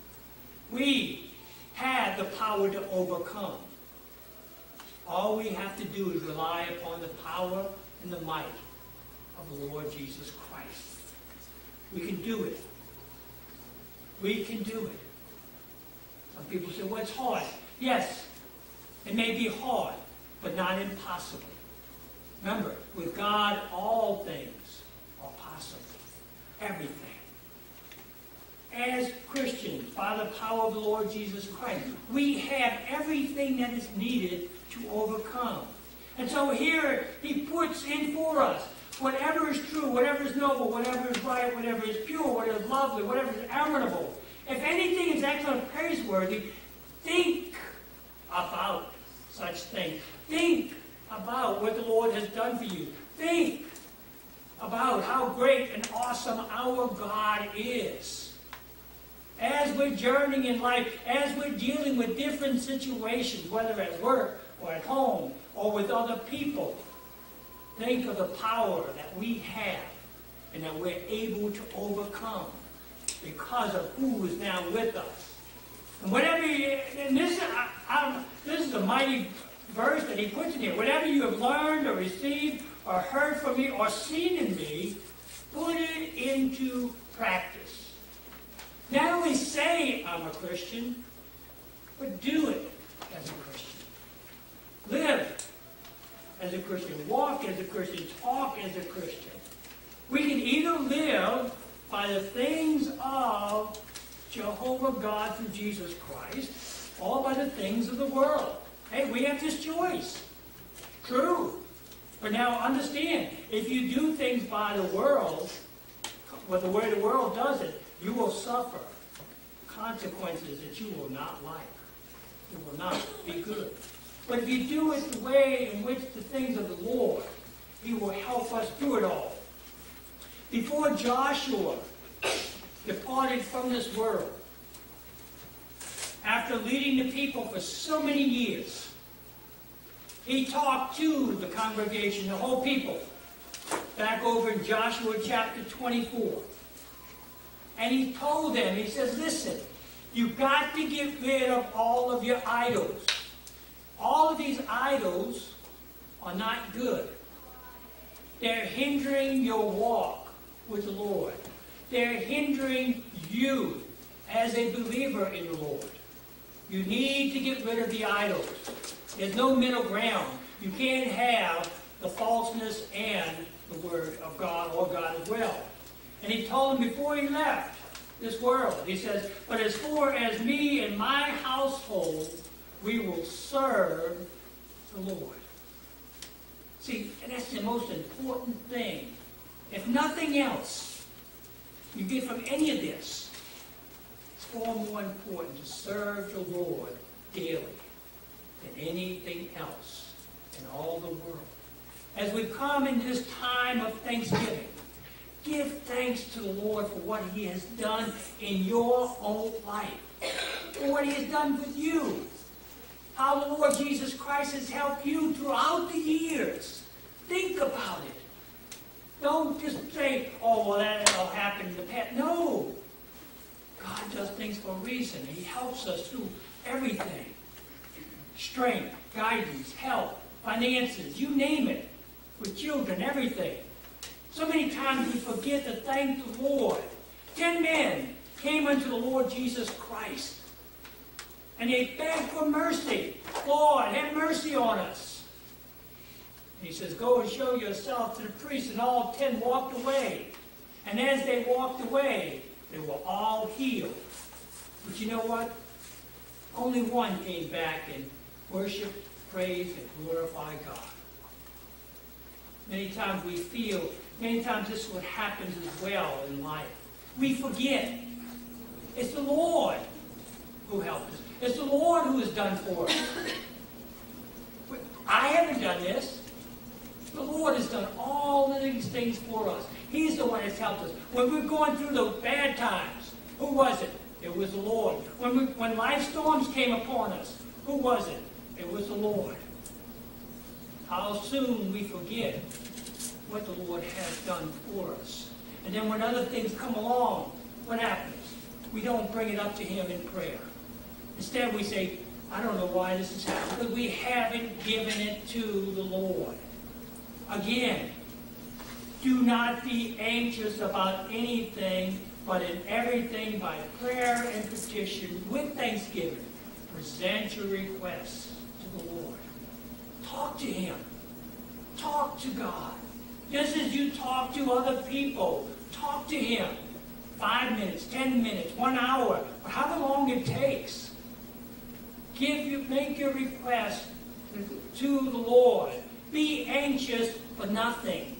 have the power to overcome. All we have to do is rely upon the power and the might of the Lord Jesus Christ. We can do it. We can do it. Some people say, well, it's hard. Yes, it may be hard, but not impossible. Remember, with God, all things are possible. Everything. As Christians, by the power of the Lord Jesus Christ, we have everything that is needed to overcome. And so here, He puts in for us whatever is true, whatever is noble, whatever is right, whatever is pure, whatever is lovely, whatever is admirable. If anything is excellent and praiseworthy, think about such things. Think about what the Lord has done for you. Think about how great and awesome our God is. As we're journeying in life, as we're dealing with different situations, whether at work or at home or with other people, think of the power that we have and that we're able to overcome because of who is now with us. And whatever this is a mighty verse that he puts in here. Whatever you have learned or received or heard from me or seen in me, put it into practice. Not only say I'm a Christian, but do it as a Christian. Live as a Christian. Walk as a Christian. Talk as a Christian. We can either live by the things of Jehovah God through Jesus Christ, or by the things of the world. Hey, we have this choice. True. But now understand, if you do things by the world, the way the world does it, you will suffer consequences that you will not like. It will not be good. But if you do it the way in which the things of the Lord, He will help us through it all. Before Joshua departed from this world, after leading the people for so many years, he talked to the congregation, the whole people, back over in Joshua chapter 24. And he told them, he says, listen, you've got to get rid of all of your idols. All of these idols are not good. They're hindering your walk with the Lord. They're hindering you as a believer in the Lord. You need to get rid of the idols. There's no middle ground. You can't have the falseness and the Word of God or God as well. And he told them before he left this world, he says, but as far as me and my household, we will serve the Lord. See, and that's the most important thing. If nothing else you get from any of this, it's far more important to serve the Lord daily than anything else in all the world. As we come in this time of Thanksgiving, give thanks to the Lord for what He has done in your own life, for what He has done with you, how the Lord Jesus Christ has helped you throughout the years. Think about it. Don't just say, oh, well, that all happened in the past. No. God does things for a reason. He helps us through everything. Strength, guidance, help, finances, you name it. With children, everything. So many times we forget to thank the Lord. 10 men came unto the Lord Jesus Christ. And they begged for mercy. Lord, have mercy on us. And He says, go and show yourself to the priest. And all 10 walked away. And as they walked away, they were all healed. But you know what? Only one came back and worshiped, praised, and glorified God. Many times we feel, many times this is what happens as well in life. We forget. It's the Lord who helped us. It's the Lord who has done for us. I haven't done this. The Lord has done all of these things for us. He's the one that's helped us. When we're going through the bad times, who was it? It was the Lord. When life storms came upon us, who was it? It was the Lord. How soon we forget what the Lord has done for us. And then when other things come along, what happens? We don't bring it up to Him in prayer. Instead we say, I don't know why this has happened, because we haven't given it to the Lord. Again, do not be anxious about anything, but in everything by prayer and petition with thanksgiving, present your requests to the Lord. Talk to Him. Talk to God. Just as you talk to other people, talk to Him. 5 minutes, 10 minutes, 1 hour, or however long it takes. Make your request to the Lord. Be anxious for nothing.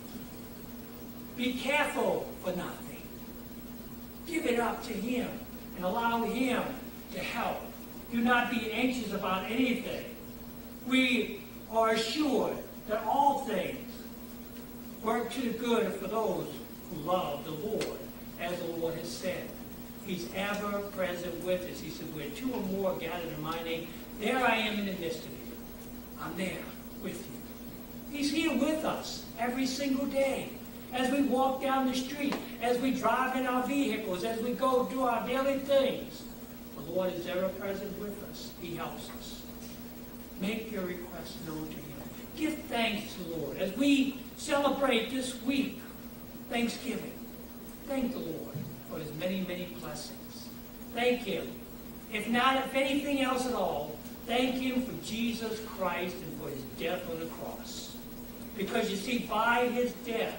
Be careful for nothing. Give it up to Him and allow Him to help. Do not be anxious about anything. We are assured that all things work to the good for those who love the Lord, as the Lord has said. He's ever present with us. He said, where 2 or more gathered in my name, there I am in the midst of you. I'm there with you. He's here with us every single day. As we walk down the street, as we drive in our vehicles, as we go do our daily things, the Lord is ever present with us. He helps us. Make your requests known to Him. Give thanks to the Lord. As we celebrate this week, Thanksgiving, thank the Lord for His many, many blessings. Thank Him. If anything else at all, thank Him for Jesus Christ and for His death on the cross. Because you see, by His death,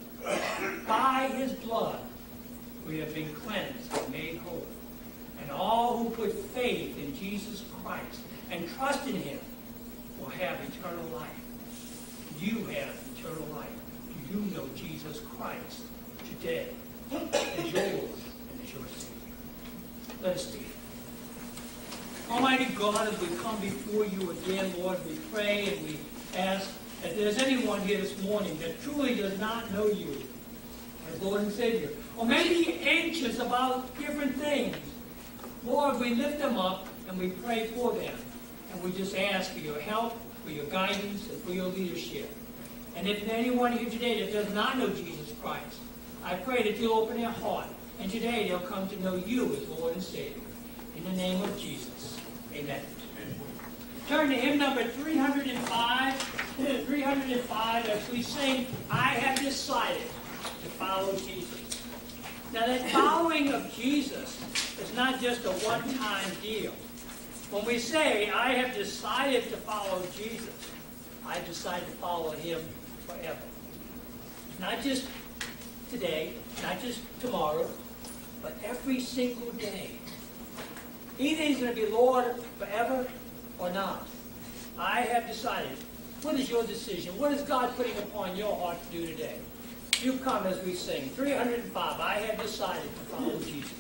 by His blood, we have been cleansed and made whole. And all who put faith in Jesus Christ and trust in Him will have eternal life. You have eternal life. Do you know Jesus Christ today as your Lord and as your Savior? Let us stand. Almighty God, as we come before you again, Lord, we pray and we ask that there's anyone here this morning that truly does not know you as Lord and Savior. Or maybe anxious about different things. Lord, we lift them up and we pray for them. And we just ask for your help, for your guidance, and for your leadership. And if anyone here today that does not know Jesus Christ, I pray that you'll open their heart. And today they'll come to know you as Lord and Savior. In the name of Jesus. Amen. Turn to hymn number 305. 305 as we sing, I have decided to follow Jesus. Now that following of Jesus is not just a one-time deal. When we say, I have decided to follow Jesus, I decide to follow him forever. Not just today, not just tomorrow, but every single day. Either he's going to be Lord forever or not. I have decided. What is your decision? What is God putting upon your heart to do today? You come as we sing. 305. I have decided to follow Jesus.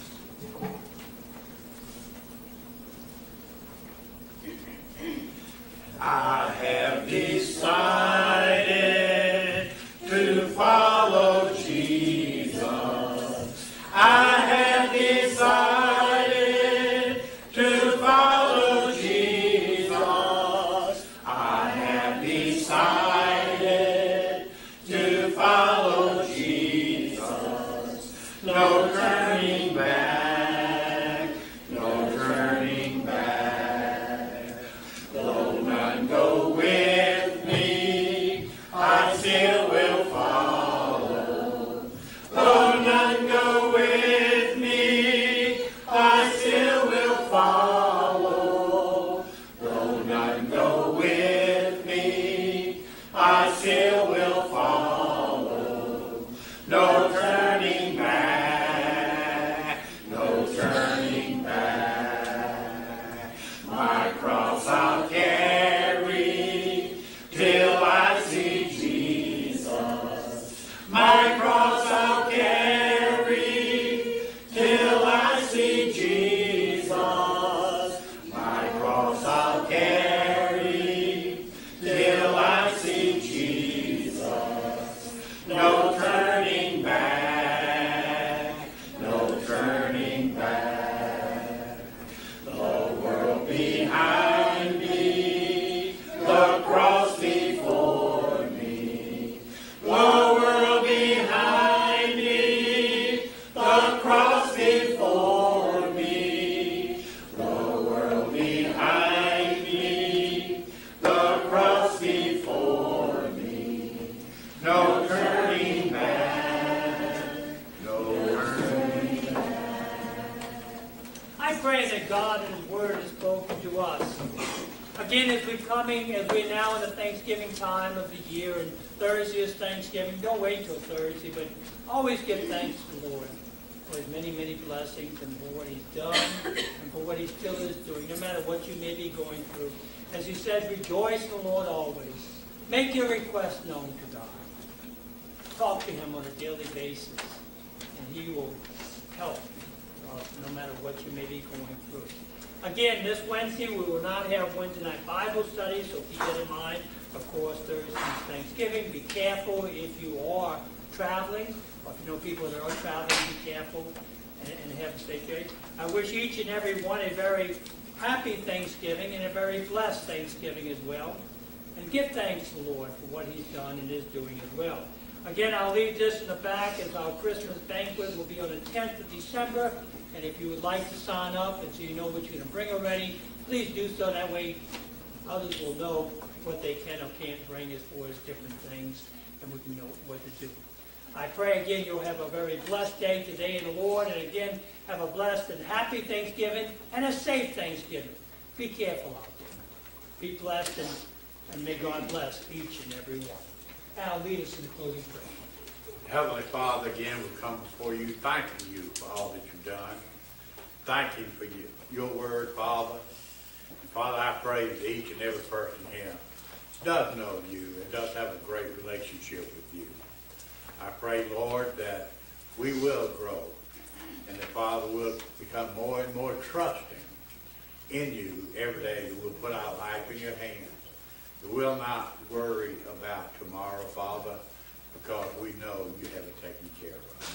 I have decided to follow Jesus. I have decided to follow Jesus. I have decided to follow Jesus. No turning back, no turning back. Though none go with me, I still will follow. Though none go with me, I still will follow. Though none go with me, I still will follow. No turning back, no turning back. My cross I'll carry till I see Jesus. My cross I'll carry till I see Jesus. My cross I'll carry till I see Jesus. No turning back, no turning back. The world behind me, the cross before me. The world behind me, the cross before me. The world behind me, the cross before me. No turning back, no turning back. I pray that God and his word has spoken to us. Again, as we're now in the Thanksgiving time of the year, and Thursday is Thanksgiving, don't wait till Thursday, but always give thanks to the Lord for his many, many blessings and for what he's done and for what he still is doing, no matter what you may be going through. As he said, rejoice in the Lord always. Make your request known to God. Talk to him on a daily basis, and he will help no matter what you may be going through. Again, this Wednesday we will not have Wednesday night Bible study, so keep that in mind. Of course, Thursday is Thanksgiving. Be careful if you are traveling, or if you know people that are traveling, be careful and have a safe day. I wish each and every one a very happy Thanksgiving and a very blessed Thanksgiving as well. And give thanks to the Lord for what he's done and is doing as well. Again, I'll leave this in the back as our Christmas banquet will be on the 10th of December. And if you would like to sign up and so you know what you're going to bring already, please do so. That way others will know what they can or can't bring as far as different things, and we can know what to do. I pray again you'll have a very blessed day today in the Lord, and again have a blessed and happy Thanksgiving and a safe Thanksgiving. Be careful out there. Be blessed, and may God bless each and every one. Now lead us in the closing prayer. Heavenly Father, again, we come before you, thanking you for all that you've done. Thanking for your word, Father. And Father, I pray that each and every person here does know you and does have a great relationship with you. I pray, Lord, that we will grow and that, Father, we'll become more and more trusting in you every day, that we'll put our life in your hands. That we'll not worry about tomorrow, Father, because we know you have it taken care of.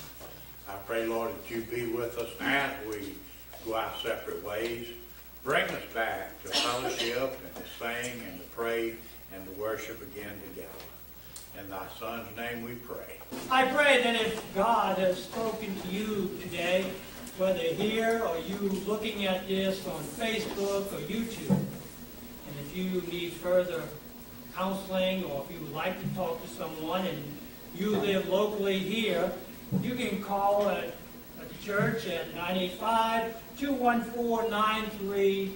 I pray, Lord, that you be with us as we go our separate ways. Bring us back to fellowship and to sing and to pray and to worship again together. In thy Son's name we pray. I pray that if God has spoken to you today, whether here or you looking at this on Facebook or YouTube, and if you need further counseling or if you would like to talk to someone and you live locally here, you can call at the church at 985-214-9343.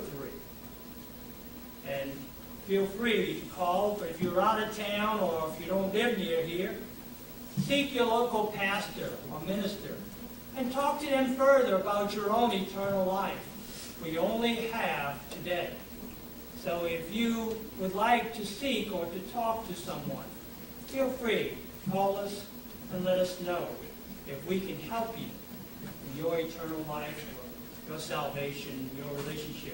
And feel free to call, but if you're out of town or if you don't live near here, seek your local pastor or minister and talk to them further about your own eternal life, for you only have today. So if you would like to seek or to talk to someone, feel free, call us and let us know if we can help you in your eternal life, or your salvation, your relationship